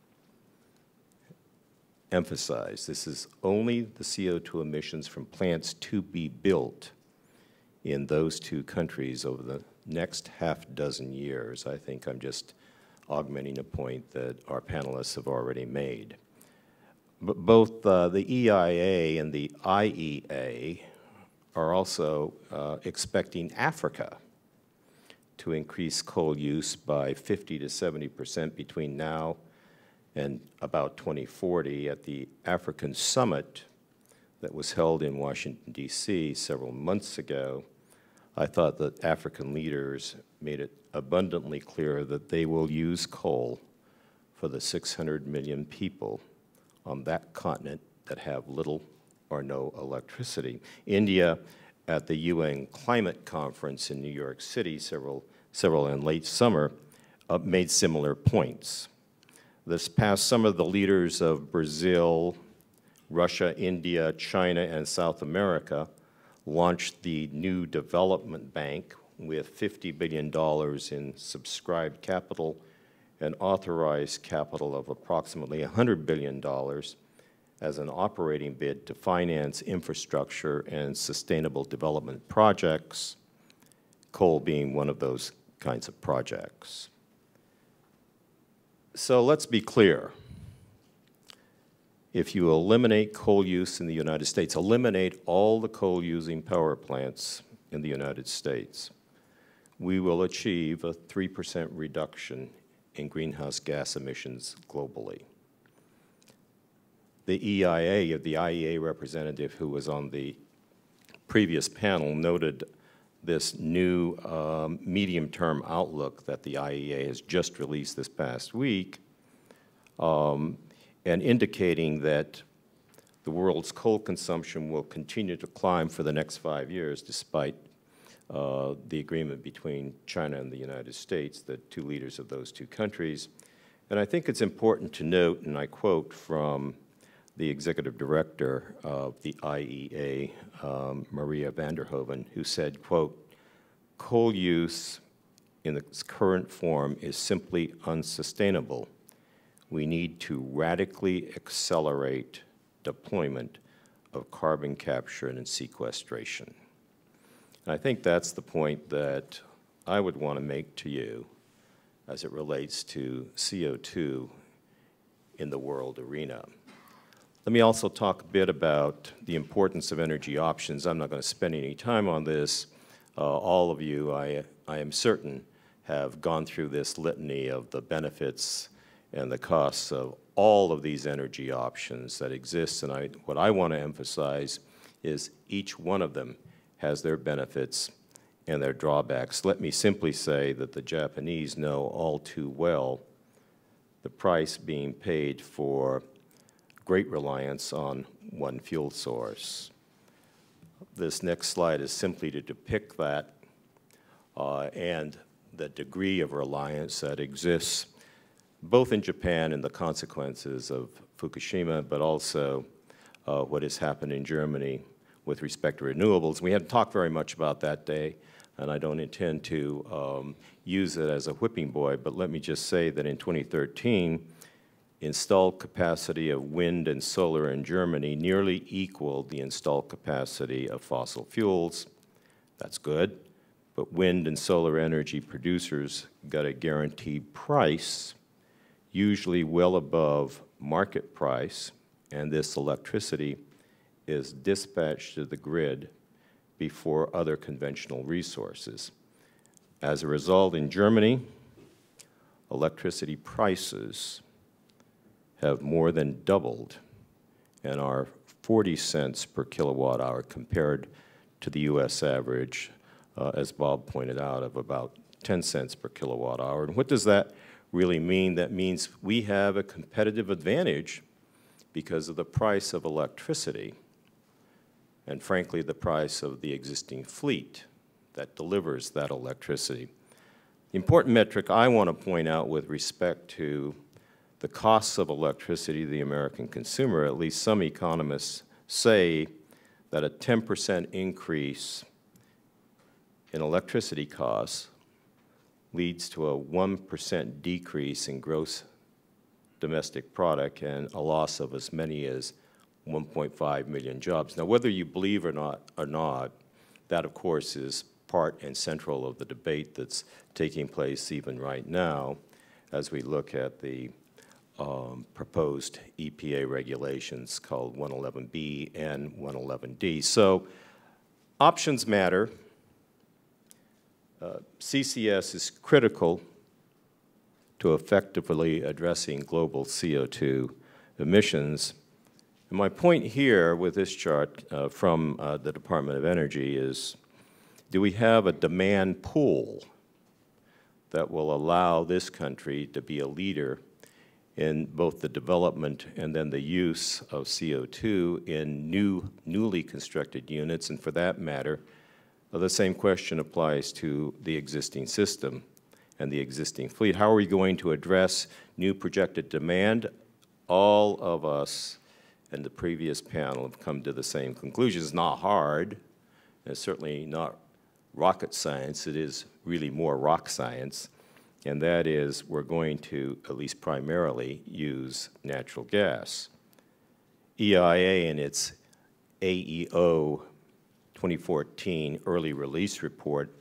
Emphasize, this is only the C O two emissions from plants to be built in those two countries over the next half dozen years. I think I'm just augmenting a point that our panelists have already made. But both uh, the E I A and the I E A are also uh, expecting Africa to increase coal use by fifty to seventy percent between now and about twenty forty. At the African Summit that was held in Washington, D C several months ago, I thought that African leaders made it abundantly clear that they will use coal for the six hundred million people on that continent that have little or no electricity. India, at the U N Climate Conference in New York City, several, several in late summer, uh, made similar points. This past summer, the leaders of Brazil, Russia, India, China, and South America launched the New Development Bank with fifty billion dollars in subscribed capital and authorized capital of approximately one hundred billion dollars as an operating bid to finance infrastructure and sustainable development projects. coal being one of those kinds of projects. So let's be clear. If you eliminate coal use in the United States, eliminate all the coal-using power plants in the United States, we will achieve a three percent reduction in greenhouse gas emissions globally. The E I A, or the I E A representative who was on the previous panel, noted this new um, medium-term outlook that the I E A has just released this past week, um, and indicating that the world's coal consumption will continue to climb for the next five years despite uh, the agreement between China and the United States, the two leaders of those two countries. And I think it's important to note, and I quote from the executive director of the I E A, um, Maria Vanderhoven, who said, quote, "Coal use in its current form is simply unsustainable. We need to radically accelerate deployment of carbon capture and sequestration." And I think that's the point that I would want to make to you as it relates to C O two in the world arena. Let me also talk a bit about the importance of energy options. I'm not going to spend any time on this. Uh, all of you, I, I am certain, have gone through this litany of the benefits and the costs of all of these energy options that exist. And I, what I want to emphasize is each one of them has their benefits and their drawbacks. Let me simply say that the Japanese know all too well the price being paid for great reliance on one fuel source. This next slide is simply to depict that uh, and the degree of reliance that exists both in Japan and the consequences of Fukushima, but also uh, what has happened in Germany with respect to renewables. We haven't talked very much about that day, and I don't intend to um, use it as a whipping boy, but let me just say that in twenty thirteen, installed capacity of wind and solar in Germany nearly equaled the installed capacity of fossil fuels. That's good, but wind and solar energy producers got a guaranteed price, usually well above market price, and this electricity is dispatched to the grid before other conventional resources. As a result, in Germany, electricity prices have more than doubled and are forty cents per kilowatt hour compared to the U S average, uh, as Bob pointed out, of about ten cents per kilowatt hour. And what does that really mean? That means we have a competitive advantage because of the price of electricity and, frankly, the price of the existing fleet that delivers that electricity. The important metric I want to point out with respect to the costs of electricity to the American consumer, at least some economists say that a ten percent increase in electricity costs leads to a one percent decrease in gross domestic product and a loss of as many as one point five million jobs. Now, whether you believe or not, or not, that, of course, is part and central of the debate that's taking place even right now as we look at the um, proposed E P A regulations called one eleven B and one eleven D. So options matter. Uh, C C S is critical to effectively addressing global C O two emissions. And my point here with this chart uh, from uh, the Department of Energy is, do we have a demand pool that will allow this country to be a leader in both the development and then the use of C O two in new, newly constructed units? And for that matter, uh, the same question applies to the existing system and the existing fleet. How are we going to address new projected demand? All of us in the previous panel have come to the same conclusion. It's not hard. It's certainly not rocket science. It is really more rock science. And that is, we're going to, at least primarily, use natural gas. E I A in its A E O twenty fourteen early release report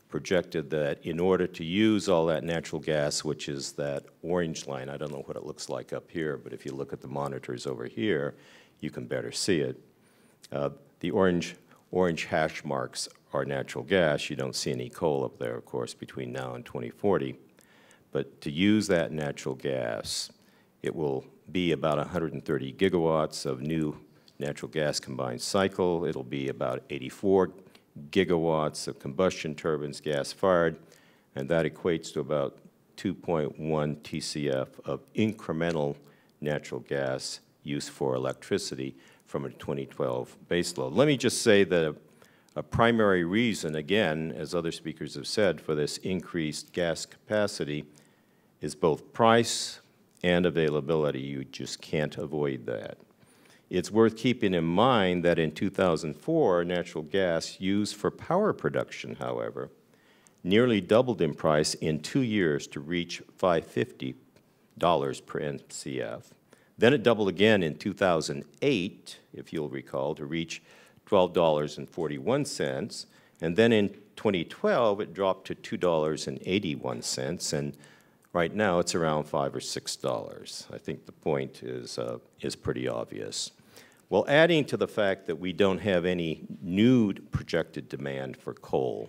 projected that in order to use all that natural gas, which is that orange line, I don't know what it looks like up here, but if you look at the monitors over here, you can better see it. Uh, the orange, orange hash marks are natural gas. You don't see any coal up there, of course, between now and twenty forty. But to use that natural gas, it will be about one hundred thirty gigawatts of new natural gas combined cycle. It'll be about eighty-four gigawatts of combustion turbines, gas-fired, and that equates to about two point one T C F of incremental natural gas use for electricity from a twenty twelve baseload. Let me just say that a, a primary reason, again, as other speakers have said, for this increased gas capacity is both price and availability. You just can't avoid that. It's worth keeping in mind that in two thousand four, natural gas used for power production, however, nearly doubled in price in two years to reach five hundred fifty dollars per M C F. Then it doubled again in two thousand eight, if you'll recall, to reach twelve dollars and forty-one cents. And then in twenty twelve, it dropped to two dollars and eighty-one cents. And right now, it's around five or six dollars. I think the point is, uh, is pretty obvious. Well, adding to the fact that we don't have any new projected demand for coal,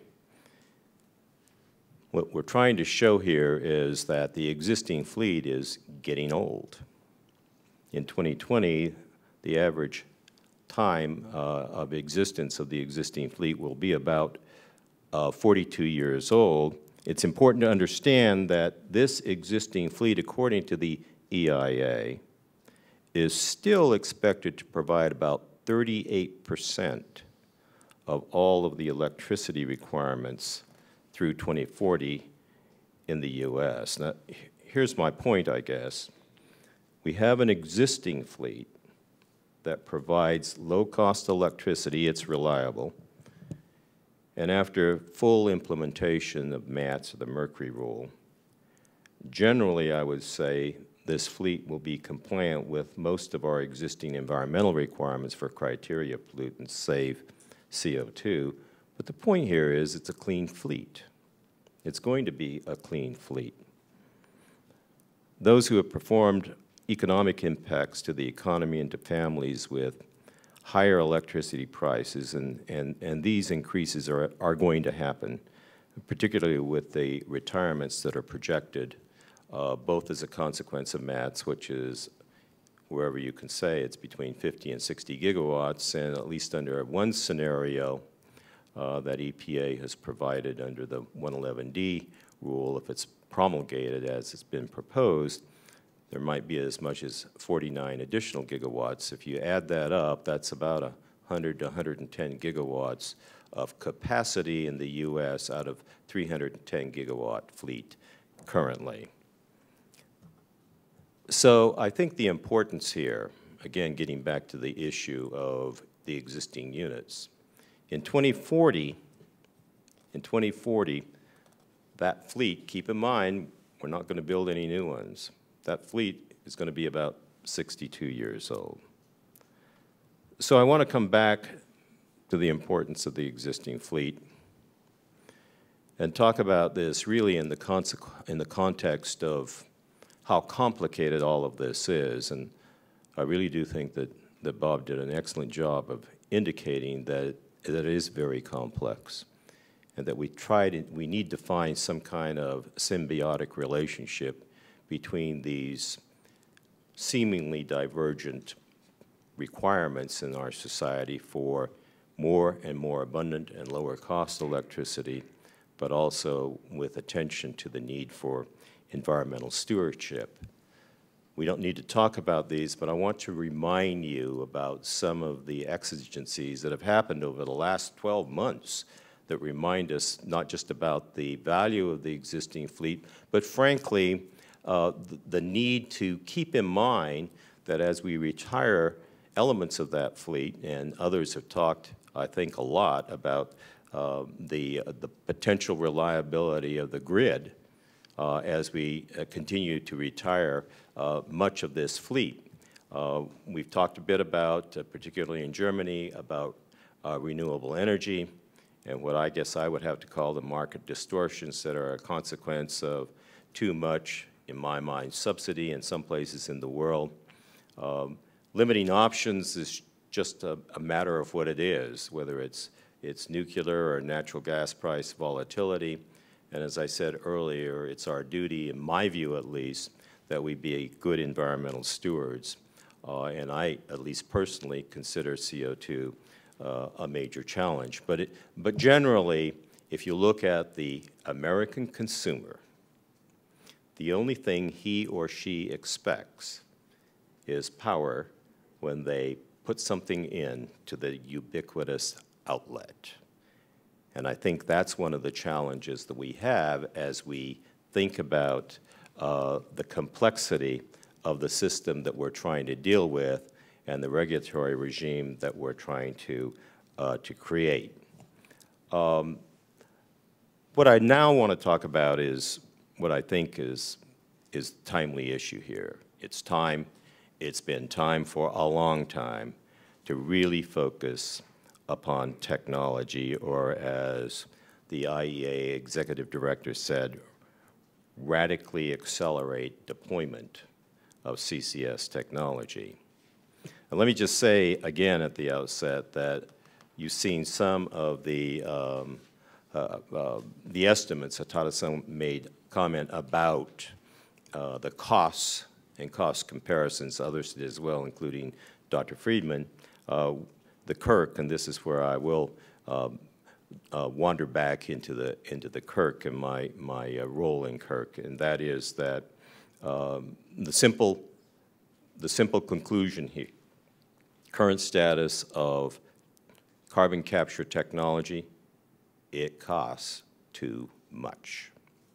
what we're trying to show here is that the existing fleet is getting old. In twenty twenty, the average time uh, of existence of the existing fleet will be about uh, forty-two years old. It's important to understand that this existing fleet, according to the E I A, is still expected to provide about thirty-eight percent of all of the electricity requirements through twenty forty in the U S. Now, here's my point, I guess. We have an existing fleet that provides low-cost electricity. It's reliable. And after full implementation of MATS, or the Mercury Rule, generally, I would say this fleet will be compliant with most of our existing environmental requirements for criteria pollutants, save C O two. But the point here is it's a clean fleet. It's going to be a clean fleet. Those who have performed economic impacts to the economy and to families with higher electricity prices, and, and, and these increases are, are going to happen, particularly with the retirements that are projected, uh, both as a consequence of MATS, which is wherever you can say it's between fifty and sixty gigawatts, and at least under one scenario uh, that E P A has provided under the one eleven D rule, if it's promulgated as it's been proposed, there might be as much as forty-nine additional gigawatts. If you add that up, that's about one hundred to one hundred ten gigawatts of capacity in the U S out of three hundred ten gigawatt fleet currently. So I think the importance here, again, getting back to the issue of the existing units, in twenty forty, in twenty forty, that fleet, keep in mind, we're not going to build any new ones. That fleet is going to be about sixty-two years old. So I want to come back to the importance of the existing fleet and talk about this really in the, consequ in the context of how complicated all of this is. And I really do think that, that Bob did an excellent job of indicating that, that it is very complex and that we tried, we need to find some kind of symbiotic relationship between these seemingly divergent requirements in our society for more and more abundant and lower cost electricity, but also with attention to the need for environmental stewardship. We don't need to talk about these, but I want to remind you about some of the exigencies that have happened over the last twelve months that remind us not just about the value of the existing fleet, but frankly, uh, the, the need to keep in mind that as we retire elements of that fleet, and others have talked, I think, a lot about uh, the, uh, the potential reliability of the grid uh, as we uh, continue to retire uh, much of this fleet. Uh, we've talked a bit about, uh, particularly in Germany, about uh, renewable energy. and what I guess I would have to call the market distortions that are a consequence of too much, in my mind, subsidy in some places in the world. Um, limiting options is just a, a matter of what it is, whether it's, it's nuclear or natural gas price volatility. And as I said earlier, it's our duty, in my view at least, that we be good environmental stewards. Uh, and I, at least personally, consider C O two uh, a major challenge. But, it, but generally, if you look at the American consumer, the only thing he or she expects is power when they put something in to the ubiquitous outlet. And I think that's one of the challenges that we have as we think about uh, the complexity of the system that we're trying to deal with and the regulatory regime that we're trying to, uh, to create. Um, what I now want to talk about is what I think is, is the timely issue here. It's time, it's been time for a long time to really focus upon technology, or as the I E A executive director said, radically accelerate deployment of C C S technology. And let me just say again at the outset that you've seen some of the, um, uh, uh, the estimates. Hatada-san made comment about uh, the costs and cost comparisons, others did as well, including Doctor Friedman. Uh, the Kirk, and this is where I will uh, uh, wander back into the, into the Kirk and my, my uh, role in Kirk, and that is that um, the simple, the simple conclusion here, current status of carbon capture technology, it costs too much.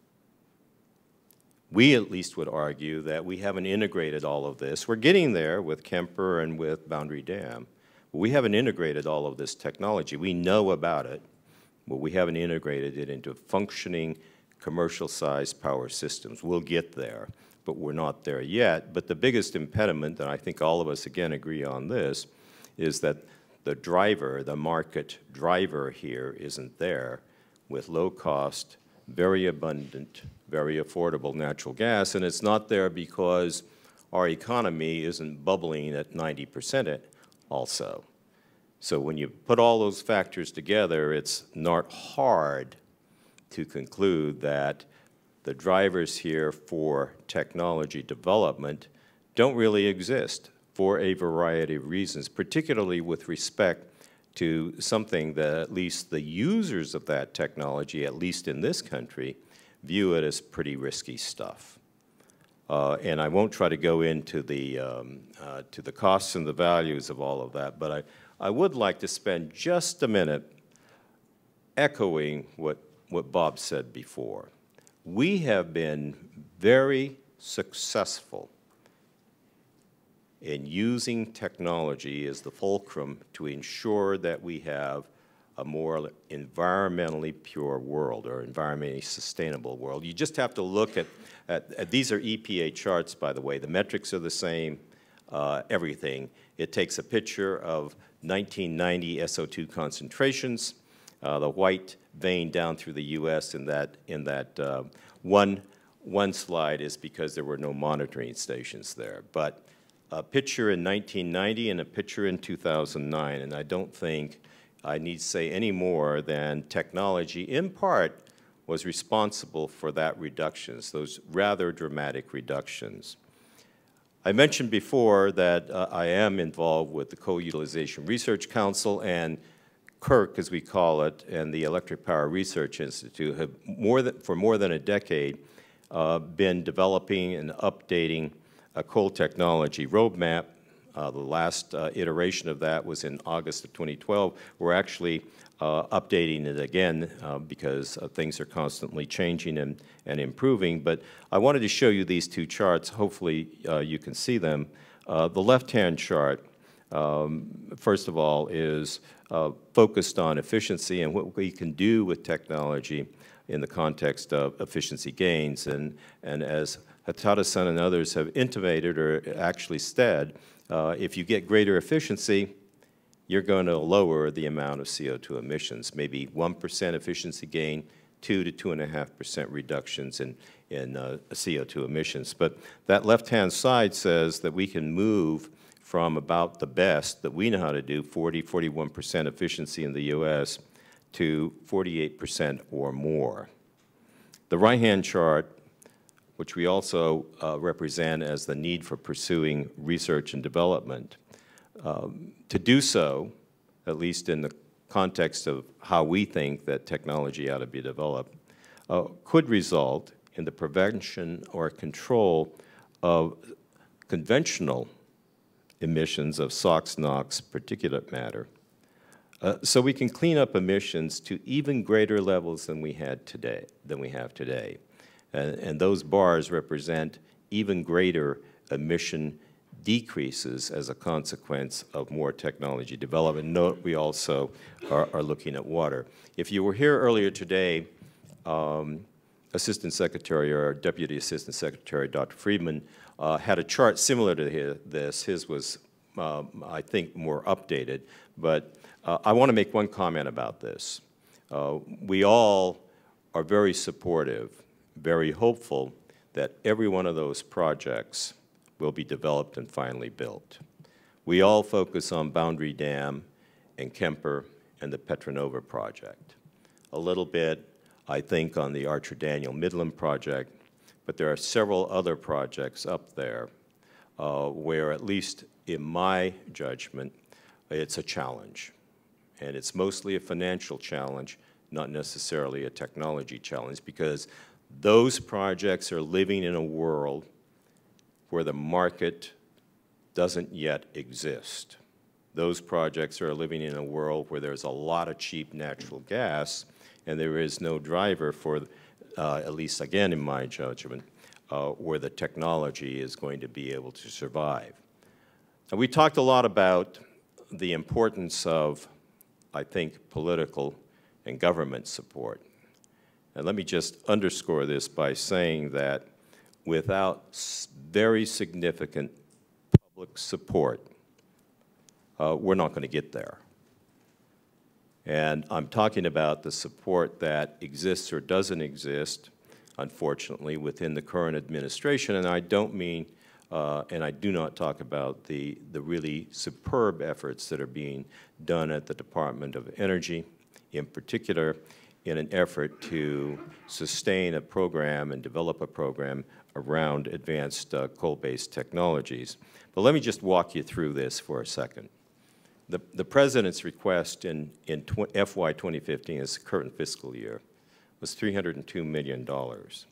We at least would argue that we haven't integrated all of this. We're getting there with Kemper and with Boundary Dam. But we haven't integrated all of this technology. We know about it, but we haven't integrated it into functioning commercial-sized power systems. We'll get there, but we're not there yet. But the biggest impediment, and I think all of us again agree on this, is that the driver, the market driver here isn't there with low-cost, very abundant, very affordable natural gas, and it's not there because our economy isn't bubbling at ninety percent also. So when you put all those factors together, it's not hard to conclude that the drivers here for technology development don't really exist for a variety of reasons, particularly with respect to something that at least the users of that technology, at least in this country, view it as pretty risky stuff. Uh, and I won't try to go into the, um, uh, to the costs and the values of all of that, but I, I would like to spend just a minute echoing what, what Bob said before. We have been very successful in using technology as the fulcrum to ensure that we have a more environmentally pure world or environmentally sustainable world. You just have to look at, at, at these are E P A charts, by the way. The metrics are the same, uh, everything. It takes a picture of nineteen ninety S O two concentrations, uh, the white vein down through the U S in that, in that uh, one, one slide is because there were no monitoring stations there. But a picture in nineteen ninety and a picture in two thousand nine, and I don't think I need to say any more than technology, in part, was responsible for that reductions, those rather dramatic reductions. I mentioned before that uh, I am involved with the Co-Utilization Research Council, and Kirk, as we call it, and the Electric Power Research Institute have more than, for more than a decade uh, been developing and updating a coal technology roadmap. Uh, the last uh, iteration of that was in August of twenty twelve. We're actually uh, updating it again uh, because uh, things are constantly changing and, and improving. But I wanted to show you these two charts. Hopefully uh, you can see them. Uh, the left-hand chart, um, first of all, is uh, focused on efficiency and what we can do with technology in the context of efficiency gains. And, and as Hatada-san and others have intimated or actually said, Uh, if you get greater efficiency, you're going to lower the amount of C O two emissions, maybe one percent efficiency gain, two to two point five percent reductions in, in uh, C O two emissions. But that left-hand side says that we can move from about the best that we know how to do, forty, forty-one percent efficiency in the U S, to forty-eight percent or more. The right-hand chart, which we also uh, represent as the need for pursuing research and development, um, to do so, at least in the context of how we think that technology ought to be developed, uh, could result in the prevention or control of conventional emissions of SOx, NOx, particulate matter, uh, so we can clean up emissions to even greater levels than we had today, than we have today. And, and those bars represent even greater emission decreases as a consequence of more technology development. Note we also are, are looking at water. If you were here earlier today, um, Assistant Secretary or Deputy Assistant Secretary Doctor Friedman uh, had a chart similar to his, this. His was, um, I think, more updated. But uh, I want to make one comment about this. Uh, we all are very supportive, very hopeful that every one of those projects will be developed and finally built. We all focus on Boundary Dam and Kemper and the Petronova project. A little bit, I think, on the Archer-Daniel Midland project, but there are several other projects up there uh, where, at least in my judgment, it's a challenge. And it's mostly a financial challenge, not necessarily a technology challenge, because those projects are living in a world where the market doesn't yet exist. Those projects are living in a world where there's a lot of cheap natural gas, and there is no driver for, uh, at least again in my judgment, uh, where the technology is going to be able to survive. And we talked a lot about the importance of, I think, political and government support. And let me just underscore this by saying that without very significant public support, uh, we're not going to get there. And I'm talking about the support that exists or doesn't exist, unfortunately, within the current administration. And I don't mean, uh, and I do not talk about the, the really superb efforts that are being done at the Department of Energy, in particular, in an effort to sustain a program and develop a program around advanced uh, coal-based technologies. But let me just walk you through this for a second. The, the President's request in, in F Y twenty fifteen, as the current fiscal year, was three hundred two million dollars.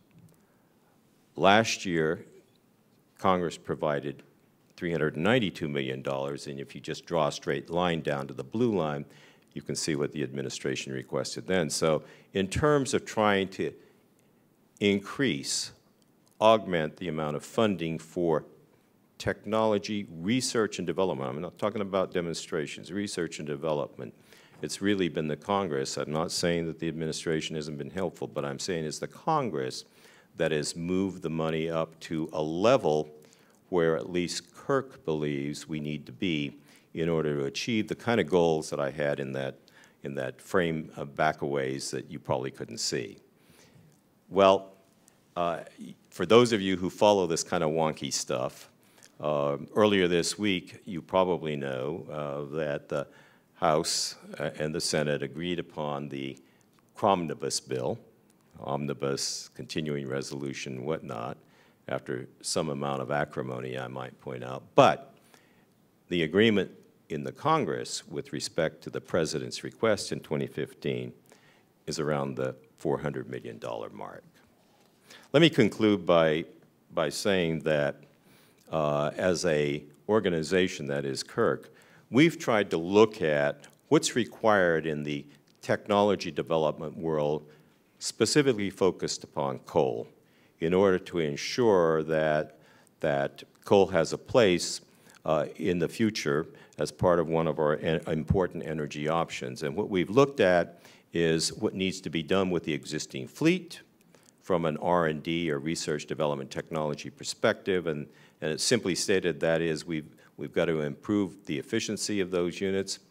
Last year, Congress provided three hundred ninety-two million dollars, and if you just draw a straight line down to the blue line, you can see what the administration requested then. So in terms of trying to increase, augment the amount of funding for technology, research and development, I'm not talking about demonstrations, research and development, it's really been the Congress. I'm not saying that the administration hasn't been helpful, but I'm saying it's the Congress that has moved the money up to a level where at least Kirk believes we need to be in order to achieve the kind of goals that I had in that, in that frame of back-a-ways that you probably couldn't see. Well, uh, for those of you who follow this kind of wonky stuff, uh, earlier this week, you probably know uh, that the House uh, and the Senate agreed upon the Omnibus bill, omnibus, continuing resolution, whatnot, after some amount of acrimony, I might point out. But the agreement in the Congress with respect to the President's request in twenty fifteen is around the four hundred million dollar mark. Let me conclude by, by saying that uh, as a organization that is Kirk, we've tried to look at what's required in the technology development world, specifically focused upon coal, in order to ensure that, that coal has a place uh, in the future as part of one of our en important energy options. And what we've looked at is what needs to be done with the existing fleet from an R and D or research development technology perspective, and, and it's simply stated that is we've, we've got to improve the efficiency of those units,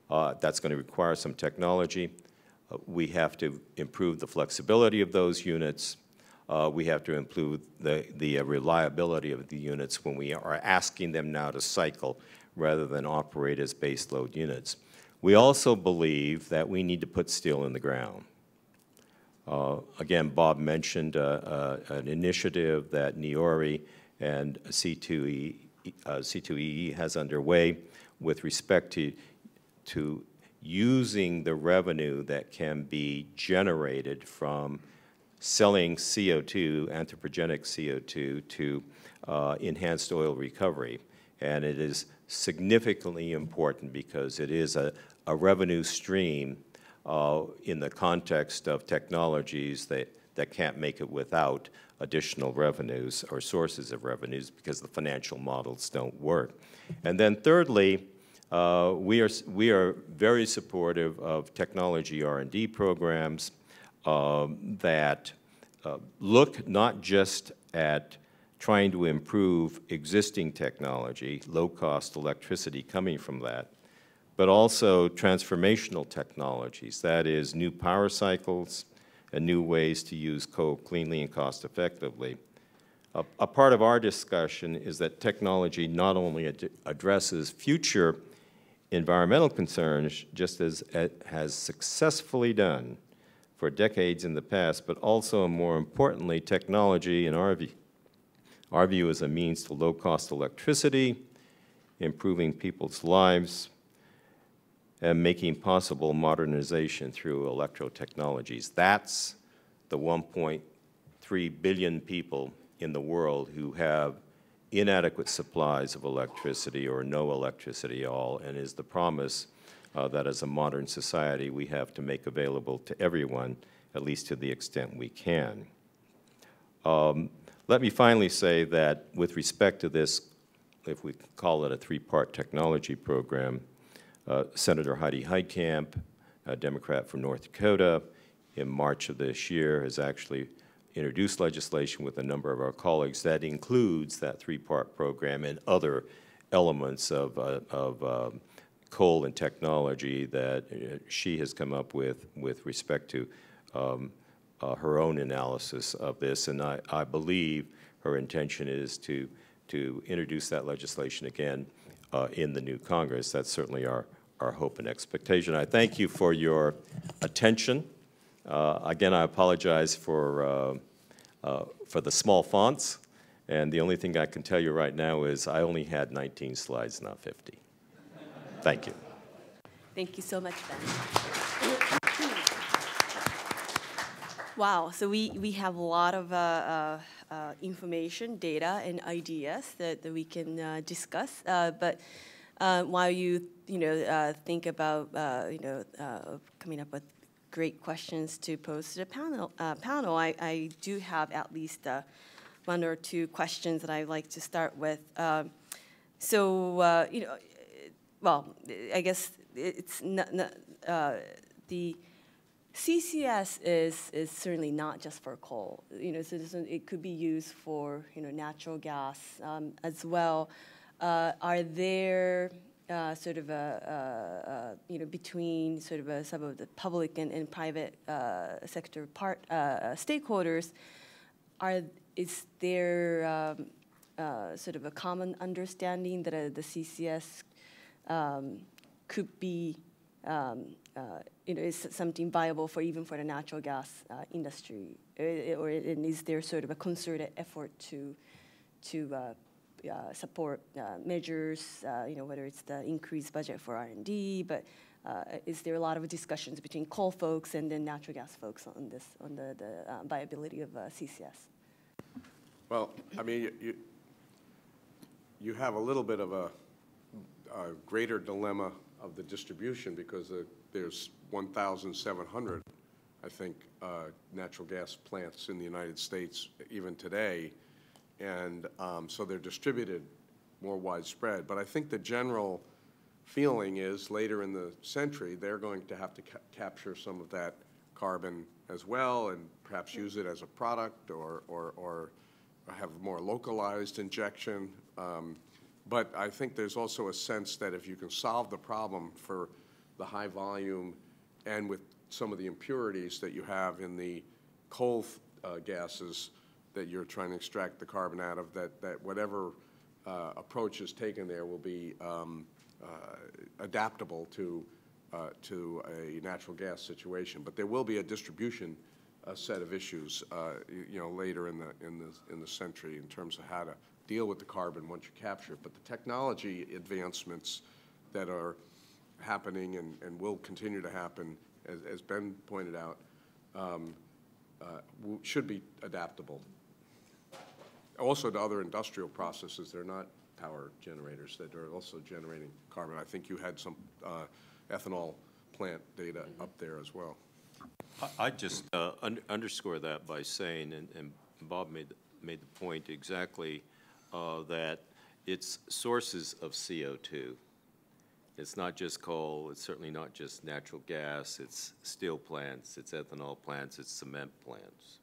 Uh, that's going to require some technology. Uh, we have to improve the flexibility of those units. Uh, we have to improve the, the uh, reliability of the units when we are asking them now to cycle rather than operate as baseload units. We also believe that we need to put steel in the ground. Uh, again, Bob mentioned uh, uh, an initiative that NEORI and C two E, uh, C two E E has underway with respect to, to using the revenue that can be generated from selling C O two, anthropogenic C O two, to uh, enhanced oil recovery. And it is significantly important because it is a, a revenue stream uh, in the context of technologies that, that can't make it without additional revenues or sources of revenues because the financial models don't work. And then thirdly, uh, we, are, we are very supportive of technology R and D programs um, that uh, look not just at trying to improve existing technology, low-cost electricity coming from that, but also transformational technologies, that is, new power cycles and new ways to use coal cleanly and cost-effectively. A, a part of our discussion is that technology not only ad addresses future environmental concerns, just as it has successfully done for decades in the past, but also, more importantly, technology, in our view, our view is a means to low-cost electricity, improving people's lives, and making possible modernization through electro-technologies. That's the one point three billion people in the world who have inadequate supplies of electricity or no electricity at all, and is the promise uh, that as a modern society we have to make available to everyone, at least to the extent we can. Um, let me finally say that with respect to this, if we call it a three-part technology program, uh, Senator Heidi Heitkamp, a Democrat from North Dakota, in March of this year has actually introduced legislation with a number of our colleagues that includes that three-part program and other elements of, uh, of uh, coal and technology that uh, she has come up with with respect to um, uh, her own analysis of this. And I, I believe her intention is to, to introduce that legislation again uh, in the new Congress. That's certainly our, our hope and expectation. I thank you for your attention. Uh, again, I apologize for, uh, uh, for the small fonts, and the only thing I can tell you right now is I only had nineteen slides, not fifty. Thank you. Thank you so much, Ben. Wow, so we, we have a lot of uh, uh, uh, information, data, and ideas that, that we can uh, discuss, uh, but uh, while you, you know, uh, think about, uh, you know, uh, coming up with great questions to pose to the panel. Uh, panel, I, I do have at least uh, one or two questions that I'd like to start with. Uh, so, uh, you know, well, I guess it's not, not uh, the C C S is is certainly not just for coal. You know, so it could be used for you know natural gas um, as well. Uh, are there Uh, sort of a, uh, uh, you know, between sort of a, some of the public and, and private uh, sector part uh, stakeholders, are is there um, uh, sort of a common understanding that uh, the C C S um, could be, um, uh, you know, is something viable for even for the natural gas uh, industry, or, or is there sort of a concerted effort to to uh, Uh, support uh, measures, uh, you know, whether it's the increased budget for R and D, but uh, is there a lot of discussions between coal folks and then natural gas folks on this, on the, the uh, viability of uh, C C S? Well, I mean, you, you, you have a little bit of a, a greater dilemma of the distribution because uh, there's one thousand seven hundred, I think, uh, natural gas plants in the United States even today. And um, so they're distributed more widespread. But I think the general feeling is later in the century, they're going to have to ca capture some of that carbon as well and perhaps use it as a product or, or, or have more localized injection. Um, but I think there's also a sense that if you can solve the problem for the high volume and with some of the impurities that you have in the coal uh, gases that you're trying to extract the carbon out of, that, that whatever uh, approach is taken there will be um, uh, adaptable to, uh, to a natural gas situation. But there will be a distribution uh, set of issues, uh, you, you know, later in the, in, the, in the century in terms of how to deal with the carbon once you capture it. But the technology advancements that are happening and, and will continue to happen, as, as Ben pointed out, um, uh, should be adaptable. Also to other industrial processes, they're not power generators that are also generating carbon. I think you had some uh, ethanol plant data mm-hmm. up there as well. I just uh, un underscore that by saying, and, and Bob made, made the point exactly, uh, that it's sources of C O two. It's not just coal, it's certainly not just natural gas, it's steel plants, it's ethanol plants, it's cement plants.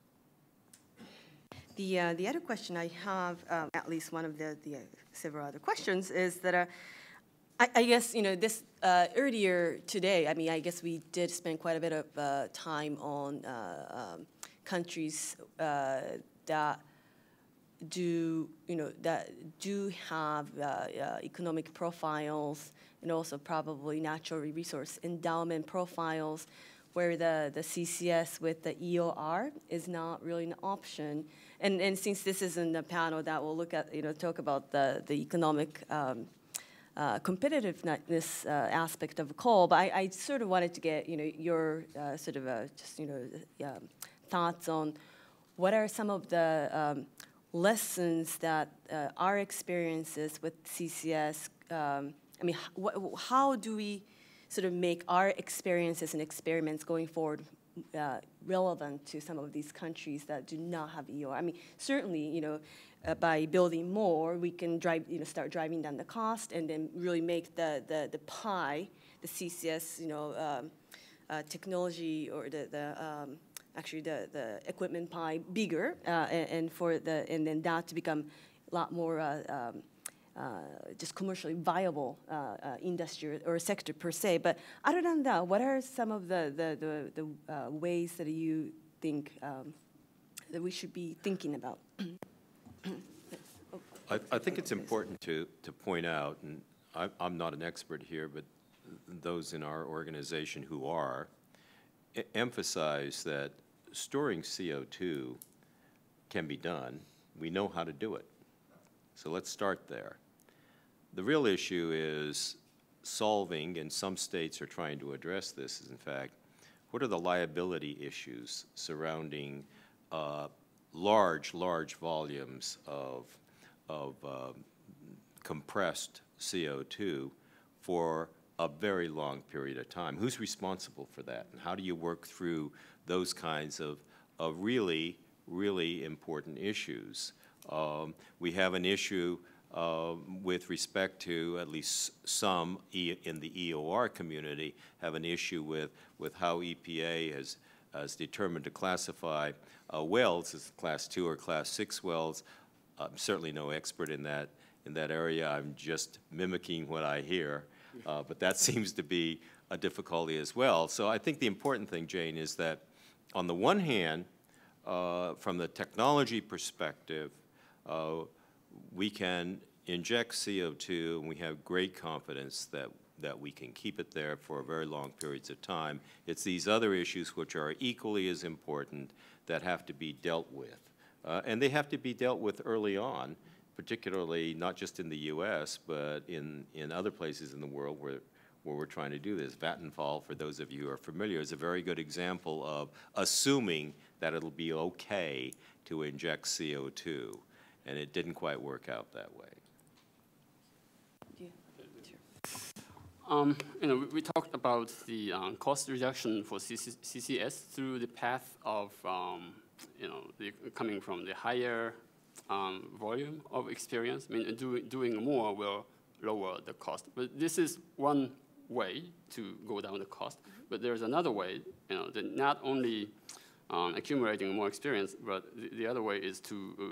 The, uh, the other question I have, um, at least one of the, the uh, several other questions, is that uh, I, I guess, you know, this uh, earlier today, I mean, I guess we did spend quite a bit of uh, time on uh, um, countries uh, that do, you know, that do have uh, uh, economic profiles and also probably natural resource endowment profiles where the, the C C S with the E O R is not really an option. And, and since this isn't a panel that will look at, you know, talk about the, the economic um, uh, competitiveness uh, aspect of coal, but I, I sort of wanted to get, you know, your uh, sort of uh, just, you know, um, thoughts on what are some of the um, lessons that uh, our experiences with C C S, um, I mean, wh how do we sort of make our experiences and experiments going forward uh, relevant to some of these countries that do not have E O R? I mean, certainly, you know, uh, by building more, we can drive, you know, start driving down the cost and then really make the the, the pie, the C C S, you know, um, uh, technology or the the um, actually the the equipment pie bigger, uh, and, and for the and then that to become a lot more. Uh, um, Uh, just commercially viable uh, uh, industry or sector per se. But other than that, what are some of the, the, the, the uh, ways that you think um, that we should be thinking about? I, I think it's important to, to point out, and I, I'm not an expert here, but those in our organization who are, e emphasize that storing C O two can be done. We know how to do it. So let's start there. The real issue is solving, and some states are trying to address this, is in fact, what are the liability issues surrounding uh, large, large volumes of, of uh, compressed C O two for a very long period of time? Who's responsible for that? And how do you work through those kinds of, of really, really important issues? Um, we have an issue uh, with respect to at least some e in the E O R community have an issue with, with how E P A has, has determined to classify uh, wells as class two or class six wells. I'm certainly no expert in that, in that area. I'm just mimicking what I hear, uh, but that seems to be a difficulty as well. So I think the important thing, Jane, is that on the one hand, uh, from the technology perspective, Uh, we can inject C O two, and we have great confidence that, that we can keep it there for very long periods of time. It's these other issues which are equally as important that have to be dealt with. Uh, and they have to be dealt with early on, particularly not just in the U S, but in, in other places in the world where, where we're trying to do this. Vattenfall, for those of you who are familiar, is a very good example of assuming that it'll be okay to inject C O two. And it didn't quite work out that way. Um, you know, we, we talked about the um, cost reduction for C C S through the path of, um, you know, the, coming from the higher um, volume of experience. I mean, do, doing more will lower the cost. But this is one way to go down the cost. But there's another way, you know, that not only um, accumulating more experience, but the, the other way is to uh,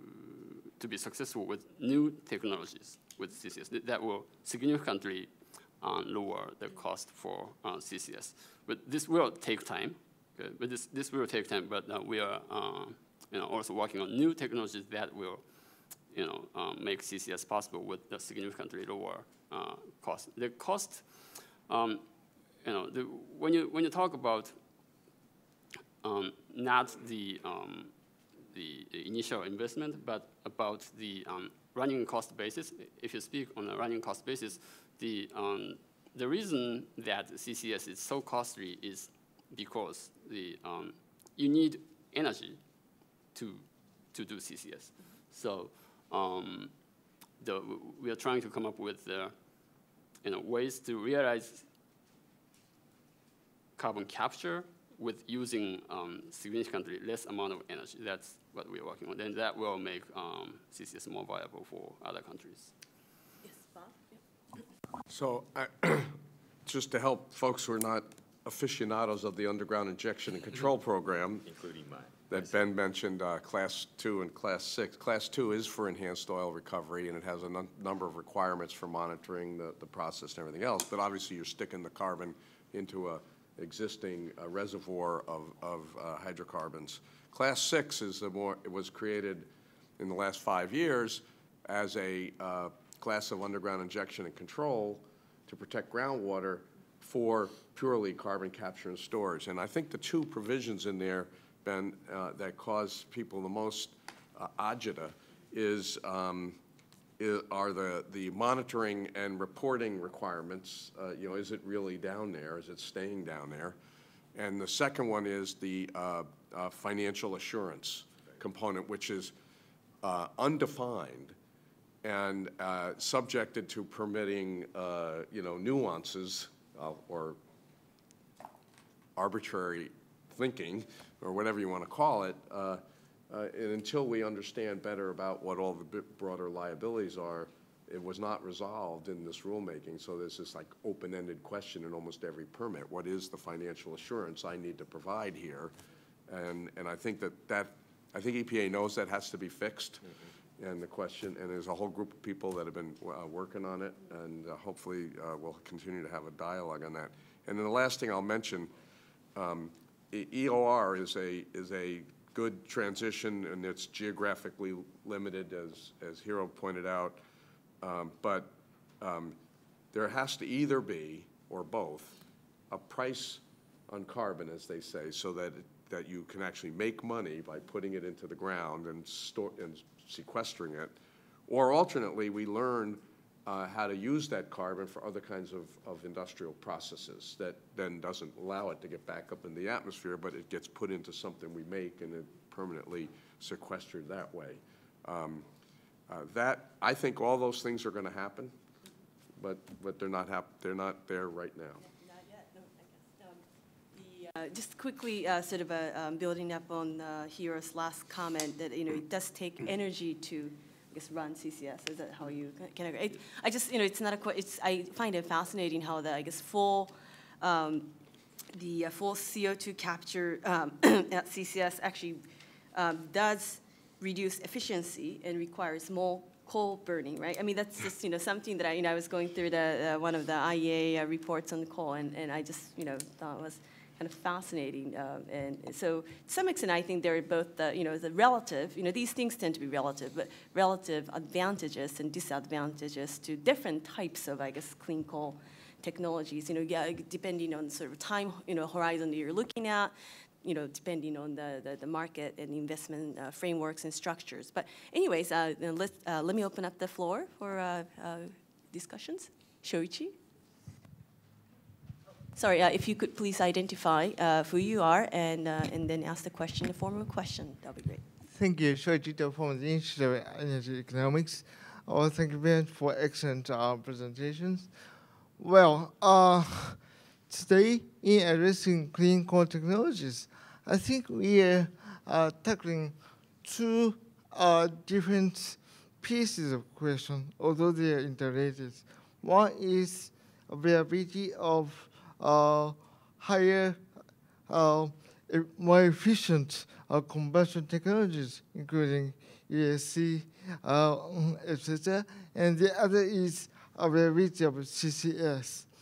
to be successful with new technologies with C C S that will significantly uh, lower the cost for uh, C C S. But this will take time. Okay? But this, this will take time, but uh, we are uh, you know, also working on new technologies that will you know, um, make C C S possible with the significantly lower uh, cost. The cost, um, you know, the, when, you, when you talk about um, not the, um, the initial investment, but about the um, running cost basis, if you speak on a running cost basis, the, um, the reason that C C S is so costly is because the, um, you need energy to, to do C C S. So um, the, we are trying to come up with uh, you know, ways to realize carbon capture with using um, significantly less amount of energy. That's what we are working on. Then that will make um, C C S more viable for other countries. Yes, Bob? Yep. So I, just to help folks who are not aficionados of the underground injection and control program, Including mine. that Ben mentioned, uh, class two and class six. Class two is for enhanced oil recovery, and it has a num number of requirements for monitoring the, the process and everything else. But obviously, you're sticking the carbon into a existing uh, reservoir of, of uh, hydrocarbons. Class six is the more, it was created in the last five years as a uh, class of underground injection and control to protect groundwater for purely carbon capture and storage. And I think the two provisions in there, Ben, uh, that cause people the most uh, agita is, um, is are the, the monitoring and reporting requirements. Uh, you know, is it really down there? Is it staying down there? And the second one is the uh, uh, financial assurance component, which is uh, undefined and uh, subjected to permitting, uh, you know, nuances uh, or arbitrary thinking, or whatever you want to call it, uh, uh, and until we understand better about what all the broader liabilities are, it was not resolved in this rulemaking. So there's this like open-ended question in almost every permit. What is the financial assurance I need to provide here? And, and I think that that, I think E P A knows that has to be fixed. Mm-hmm. And the question, and there's a whole group of people that have been uh, working on it, and uh, hopefully uh, we'll continue to have a dialogue on that. And then the last thing I'll mention, um, E O R is a is a good transition, and it's geographically limited, as as Hiro pointed out. Um, but um, there has to either be, or both, a price on carbon, as they say, so that it, that you can actually make money by putting it into the ground and store and sequestering it, or alternately, we learn uh, how to use that carbon for other kinds of, of industrial processes that then doesn't allow it to get back up in the atmosphere, but it gets put into something we make and it permanently sequestered that way. Um, uh, that, I think all those things are going to happen, but, but they're not hap they're not there right now. Not yet, no, I guess. Um, the, uh, just quickly, uh, sort of a, um, building up on uh, Hiro's last comment that, you know, it does take energy to, I guess, run C C S. Is that how you can agree? It, I just, you know, it's not a, it's, I find it fascinating how the, I guess, full, um, the uh, full C O two capture um, at C C S actually um, does reduce efficiency and requires more coal burning, right? I mean, that's just, you know, something that I, you know, I was going through the, uh, one of the I E A uh, reports on coal, and, and I just, you know, thought it was kind of fascinating. Uh, and so to some extent, I think they're both, the, you know, the relative, you know, these things tend to be relative, but relative advantages and disadvantages to different types of, I guess, clean coal technologies, you know, yeah, depending on sort of time, you know, horizon that you're looking at, you know, depending on the, the, the market and investment uh, frameworks and structures. But anyways, uh, let, uh, let me open up the floor for uh, uh, discussions. Shoichi? Sorry, uh, if you could please identify uh, who you are and, uh, and then ask the question in the form of a question, that would be great. Thank you, Shoichi from the Institute of Energy Economics. Oh, thank you very much for excellent uh, presentations. Well, uh, today, in addressing clean coal technologies, I think we are uh, tackling two uh, different pieces of question, although they are interrelated. One is availability of uh, higher, uh, more efficient uh, combustion technologies, including E S C, uh, et cetera. And the other is availability of C C S.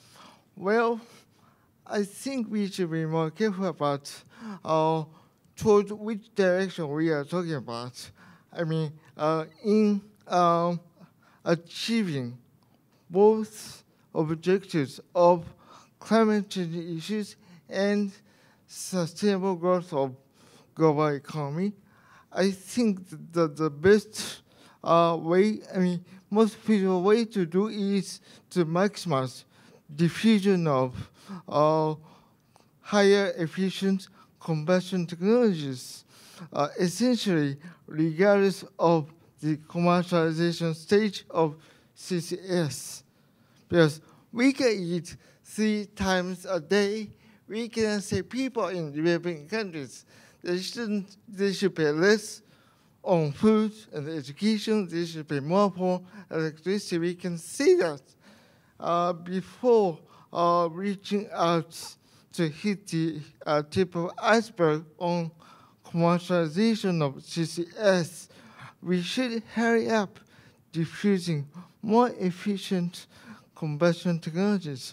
Well, I think we should be more careful about uh, toward which direction we are talking about. I mean, uh, in um, achieving both objectives of climate change issues and sustainable growth of global economy, I think that the best uh, way, I mean, most feasible way to do is to maximize diffusion of uh, higher efficient combustion technologies, uh, essentially regardless of the commercialization stage of C C S. Because we can eat three times a day, we can say people in developing countries, they shouldn't, they should pay less on food and education, they should pay more for electricity. We can see that uh, before uh, reaching out to hit the uh, tip of iceberg on commercialization of C C S. We should hurry up diffusing more efficient combustion technologies.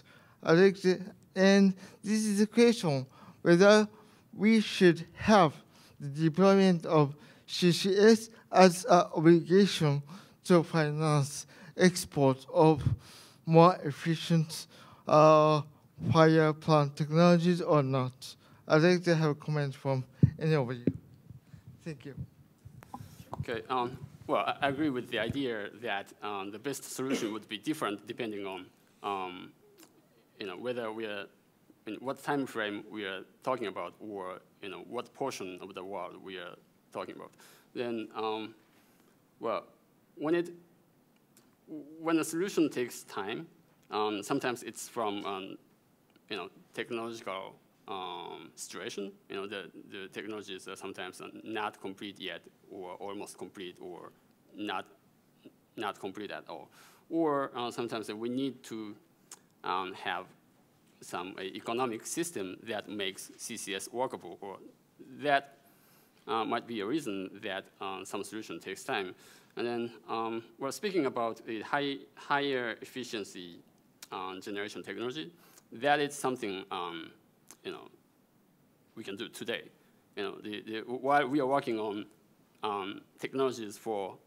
And this is the question whether we should have the deployment of C C S as an obligation to finance export of more efficient uh, fire plant technologies or not. I'd like to have a comment from any of you. Thank you. Okay. Um, well, I agree with the idea that um, the best solution would be different depending on, um, you know, whether we are, in what time frame we are talking about, or you know, what portion of the world we are talking about. Then, um, well, when it, when the solution takes time, um, sometimes it's from, um, you know, technological um, situation. You know, the, the technologies are sometimes not complete yet, or almost complete, or not, not complete at all. Or uh, sometimes we need to um, have some uh, economic system that makes C C S workable, or that uh, might be a reason that uh, some solution takes time. And then um, we're speaking about a high, higher efficiency uh, generation technology. That is something um, you know, we can do today. You know, the, the, while we are working on um, technologies for,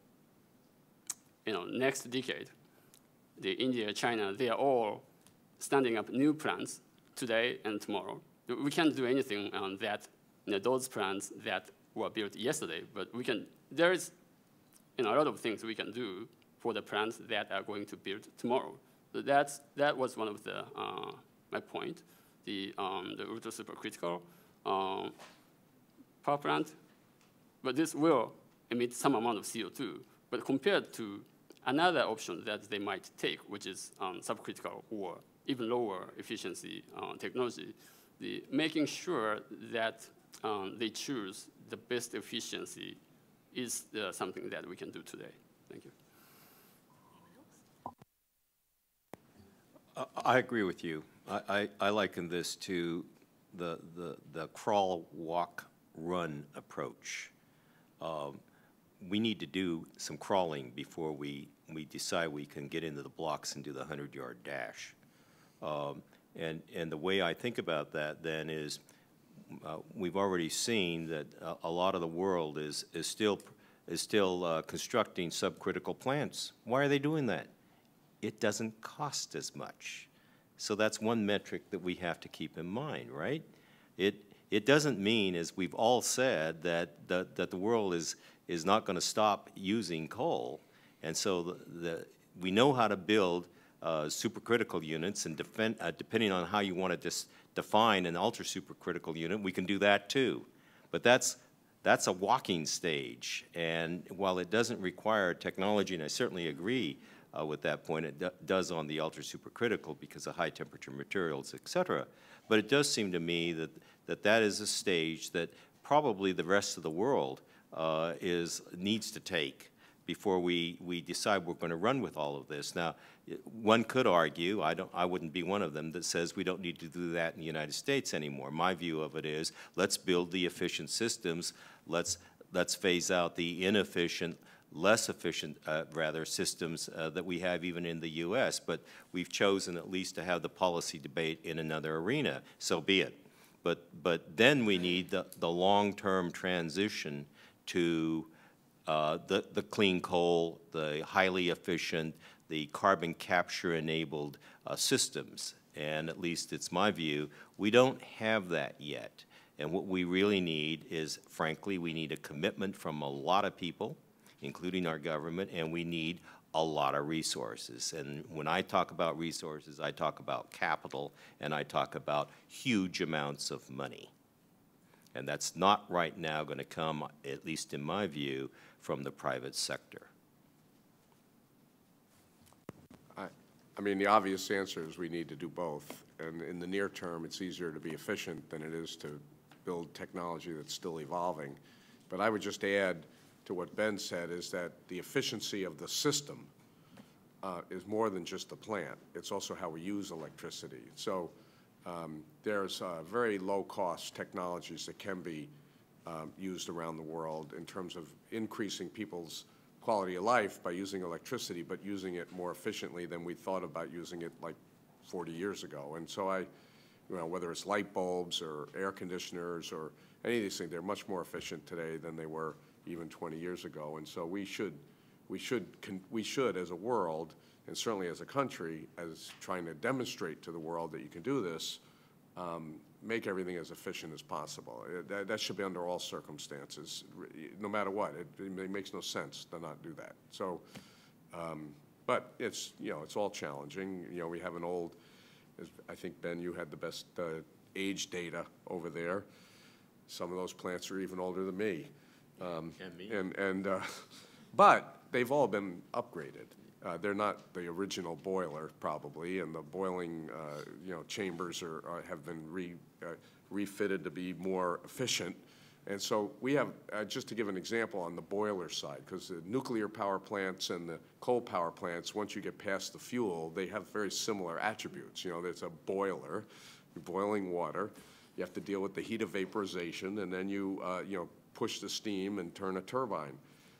you know, next decade, the India, China, they are all standing up new plants today and tomorrow. We can't do anything on that, you know, those plants that were built yesterday, but we can, there is, you know, a lot of things we can do for the plants that are going to build tomorrow. So that's, that was one of the, uh, my point. The, um, the ultra supercritical um, power plant, but this will emit some amount of C O two. But compared to another option that they might take, which is um, subcritical or even lower efficiency uh, technology, the making sure that um, they choose the best efficiency is uh, something that we can do today. Thank you. Uh, I agree with you. I, I, I liken this to the, the, the crawl, walk, run approach. Um, we need to do some crawling before we, we decide we can get into the blocks and do the hundred-yard dash. Um, and, and the way I think about that then is uh, we've already seen that a, a lot of the world is, is still, is still uh, constructing subcritical plants. Why are they doing that? It doesn't cost as much. So that's one metric that we have to keep in mind, right? It, it doesn't mean, as we've all said, that, that, that the world is, is not going to stop using coal. And so the, the, we know how to build uh, supercritical units, and defend, uh, depending on how you want to define an ultra-supercritical unit, we can do that too. But that's, that's a walking stage. And while it doesn't require technology, and I certainly agree Uh, with that point, it do does on the ultra supercritical because of high temperature materials, et cetera. But it does seem to me that that, that is a stage that probably the rest of the world uh, is needs to take before we, we decide we're going to run with all of this. Now, one could argue, I, don't, I wouldn't be one of them, that says we don't need to do that in the United States anymore. My view of it is let's build the efficient systems, let's, let's phase out the inefficient less efficient, uh, rather, systems uh, that we have even in the U S, but we've chosen at least to have the policy debate in another arena, so be it. But, but then we need the, the long-term transition to uh, the, the clean coal, the highly efficient, the carbon capture-enabled uh, systems. And at least it's my view, we don't have that yet. And what we really need is, frankly, we need a commitment from a lot of people, including our government, and we need a lot of resources. And when I talk about resources, I talk about capital, and I talk about huge amounts of money. And that's not right now going to come, at least in my view, from the private sector. I, I mean, the obvious answer is we need to do both. And in the near term, it's easier to be efficient than it is to build technology that's still evolving. But I would just add to what Ben said is that the efficiency of the system uh, is more than just the plant. It's also how we use electricity. So um, there's uh, very low-cost technologies that can be um, used around the world in terms of increasing people's quality of life by using electricity, but using it more efficiently than we thought about using it like forty years ago. And so I, you know, whether it's light bulbs or air conditioners or any of these things, they're much more efficient today than they were even twenty years ago. And so we should, we should, we should, as a world, and certainly as a country, as trying to demonstrate to the world that you can do this, um, make everything as efficient as possible. That, that should be under all circumstances, no matter what. It, it makes no sense to not do that. So, um, but it's, you know, it's all challenging. You know, we have an old, I think, Ben, you had the best uh, age data over there. Some of those plants are even older than me. Um, and me. And, and uh, but they've all been upgraded. Uh, they're not the original boiler, probably, and the boiling, uh, you know, chambers are, are have been re, uh, refitted to be more efficient. And so we have, uh, just to give an example on the boiler side, because the nuclear power plants and the coal power plants, once you get past the fuel, they have very similar attributes. You know, there's a boiler, you're boiling water, you have to deal with the heat of vaporization, and then you, uh, you know, push the steam and turn a turbine.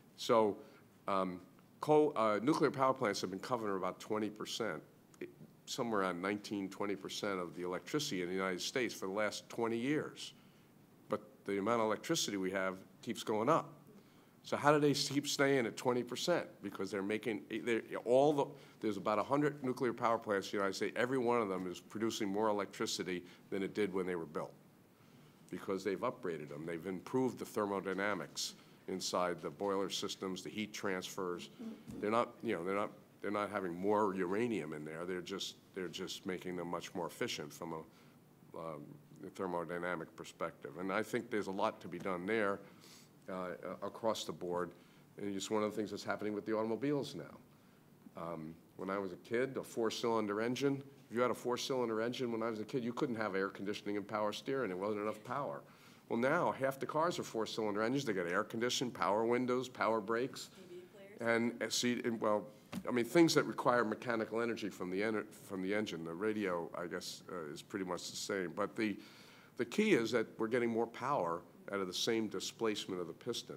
So um, coal, uh, nuclear power plants have been covering about twenty percent, somewhere around nineteen, twenty percent of the electricity in the United States for the last twenty years. But the amount of electricity we have keeps going up. So how do they keep staying at twenty percent? Because they're making, they're, all the, there's about one hundred nuclear power plants in the United States. Every one of them is producing more electricity than it did when they were built, because they've upgraded them. They've improved the thermodynamics inside the boiler systems, the heat transfers. They're not, you know, they're not, they're not having more uranium in there. They're just, they're just making them much more efficient from a um, thermodynamic perspective. And I think there's a lot to be done there uh, across the board. And it's one of the things that's happening with the automobiles now. Um, when I was a kid, a four-cylinder engine, if you had a four-cylinder engine when I was a kid, you couldn't have air conditioning and power steering. There wasn't enough power. Well, now half the cars are four-cylinder engines. They got air conditioning, power windows, power brakes, and uh, see, and, well, I mean, things that require mechanical energy from the en from the engine. The radio, I guess, uh, is pretty much the same. But the the key is that we're getting more power out of the same displacement of the piston.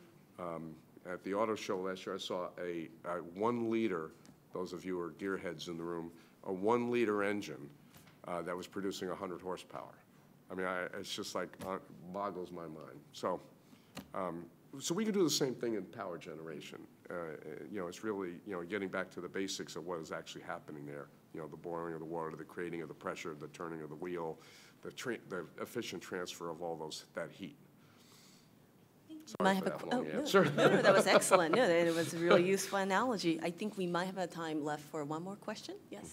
Um, at the auto show last year, I saw a, a one-liter. Those of you who are gearheads in the room. A one-liter engine uh, that was producing one hundred horsepower. I mean, I, it's just like, uh, boggles my mind. So, um, so we can do the same thing in power generation. Uh, you know, it's really, you know, getting back to the basics of what is actually happening there. You know, the boiling of the water, the creating of the pressure, the turning of the wheel, the, tra the efficient transfer of all those, that heat. Sorry might for have that a, long oh, answer. No, no, no, that was excellent. No, it was a really useful analogy. I think we might have a time left for one more question. Yes.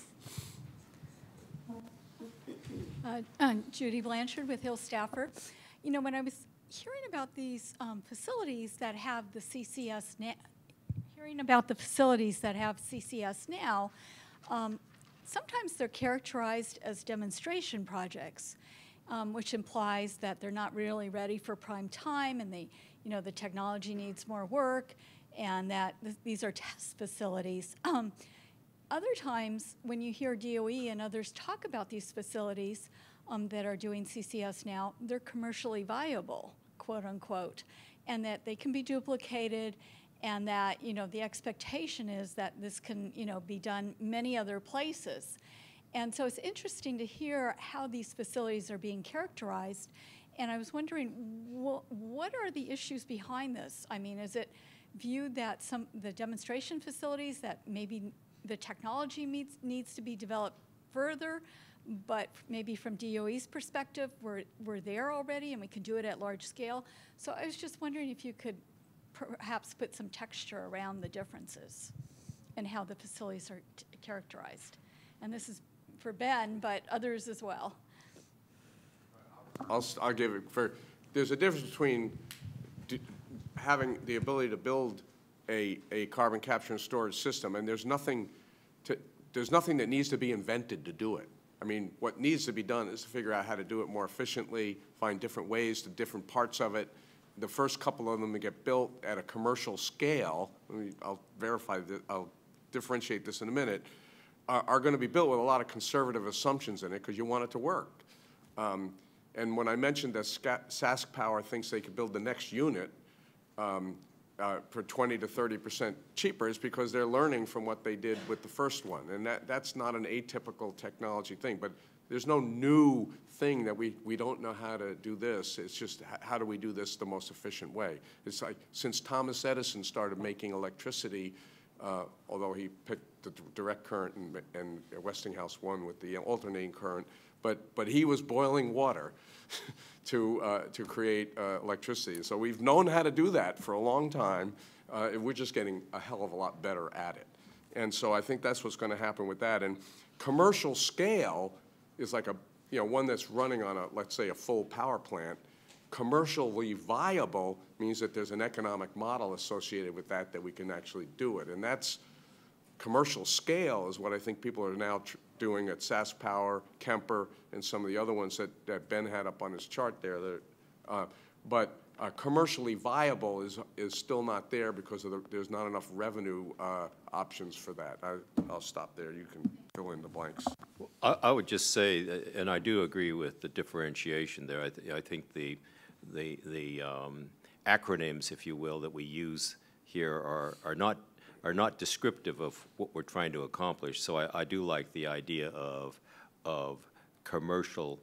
Uh, uh, Judy Blanchard with Hill Stafford. You know, when I was hearing about these um, facilities that have the C C S now, hearing about the facilities that have C C S now, um, sometimes they're characterized as demonstration projects, um, which implies that they're not really ready for prime time, and they, you know, the technology needs more work, and that th these are test facilities. Um, Other times, when you hear D O E and others talk about these facilities um, that are doing C C S now, they're commercially viable, quote unquote, and that they can be duplicated and that, you know, the expectation is that this can, you know, be done many other places. And so it's interesting to hear how these facilities are being characterized. And I was wondering, wh what are the issues behind this? I mean, is it viewed that some the demonstration facilities, that maybe the technology needs, needs to be developed further, but maybe from D O E's perspective, we're, we're there already and we can do it at large scale? So I was just wondering if you could perhaps put some texture around the differences and how the facilities are t characterized. And this is for Ben, but others as well. I'll, I'll give it for, there's a difference between d having the ability to build a, a carbon capture and storage system, and there's nothing to, there's nothing that needs to be invented to do it. I mean, what needs to be done is to figure out how to do it more efficiently, find different ways to different parts of it. The first couple of them to get built at a commercial scale, I mean, I'll verify that, I'll differentiate this in a minute, are, are going to be built with a lot of conservative assumptions in it because you want it to work. Um, and when I mentioned that Sask Power thinks they could build the next unit um, uh, for twenty to thirty percent cheaper, is because they're learning from what they did with the first one. And that, that's not an atypical technology thing. But there's no new thing that we, we don't know how to do this. It's just how do we do this the most efficient way. It's like since Thomas Edison started making electricity, uh, although he picked the direct current and, and Westinghouse won with the alternating current, but, but he was boiling water to, uh, to create uh, electricity. So we've known how to do that for a long time. Uh, and we're just getting a hell of a lot better at it. And so I think that's what's going to happen with that. And commercial scale is like a, you know, one that's running on a, let's say, a full power plant. Commercially viable means that there's an economic model associated with that that we can actually do it. And that's commercial scale is what I think people are now tr doing at Sask Power, Kemper, and some of the other ones that, that Ben had up on his chart there. That, uh, but uh, commercially viable is, is still not there because of the, there's not enough revenue uh, options for that. I, I'll stop there. You can fill in the blanks. I, I would just say, and I do agree with the differentiation there. I, th I think the, the, the um, acronyms, if you will, that we use here are, are not are not descriptive of what we're trying to accomplish. So I, I do like the idea of, of commercial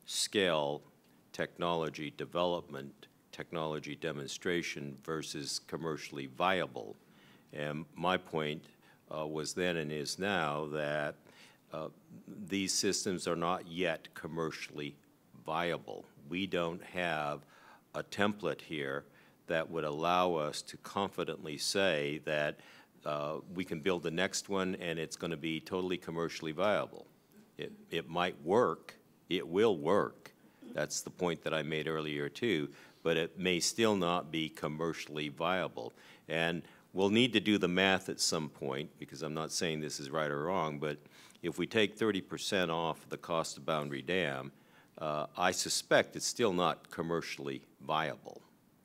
scale technology development, technology demonstration versus commercially viable. And my point uh, was then and is now that uh, these systems are not yet commercially viable. We don't have a template here that would allow us to confidently say that Uh, we can build the next one and it's going to be totally commercially viable. It, it might work, it will work. That's the point that I made earlier too, but it may still not be commercially viable. And we'll need to do the math at some point, because I'm not saying this is right or wrong, but if we take thirty percent off the cost of Boundary Dam, uh, I suspect it's still not commercially viable.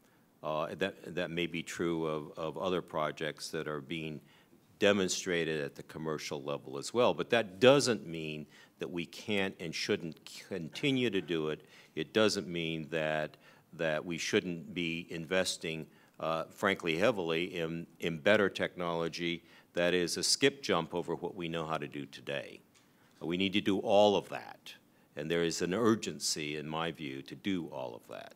Uh, that, that may be true of, of other projects that are being demonstrated at the commercial level as well. But that doesn't mean that we can't and shouldn't continue to do it. It doesn't mean that, that we shouldn't be investing, uh, frankly, heavily in, in better technology that is a skip jump over what we know how to do today. We need to do all of that. And there is an urgency, in my view, to do all of that.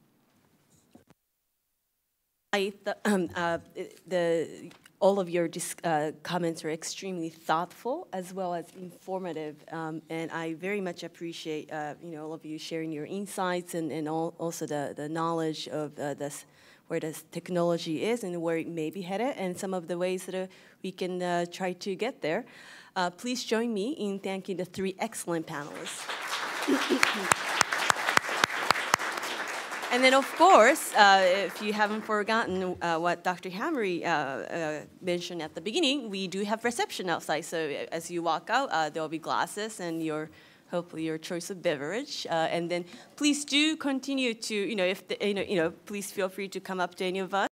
I th um, uh, the, all of your uh, comments are extremely thoughtful as well as informative, um, and I very much appreciate uh, you know, all of you sharing your insights and, and all, also the, the knowledge of uh, this, where this technology is and where it may be headed, and some of the ways that uh, we can uh, try to get there. Uh, please join me in thanking the three excellent panelists. And then, of course, uh, if you haven't forgotten uh, what Doctor Hamry uh, uh, mentioned at the beginning, we do have reception outside. So as you walk out, uh, there will be glasses and your, hopefully, your choice of beverage. Uh, and then, please do continue to, you know, if the, you know, you know, please feel free to come up to any of us.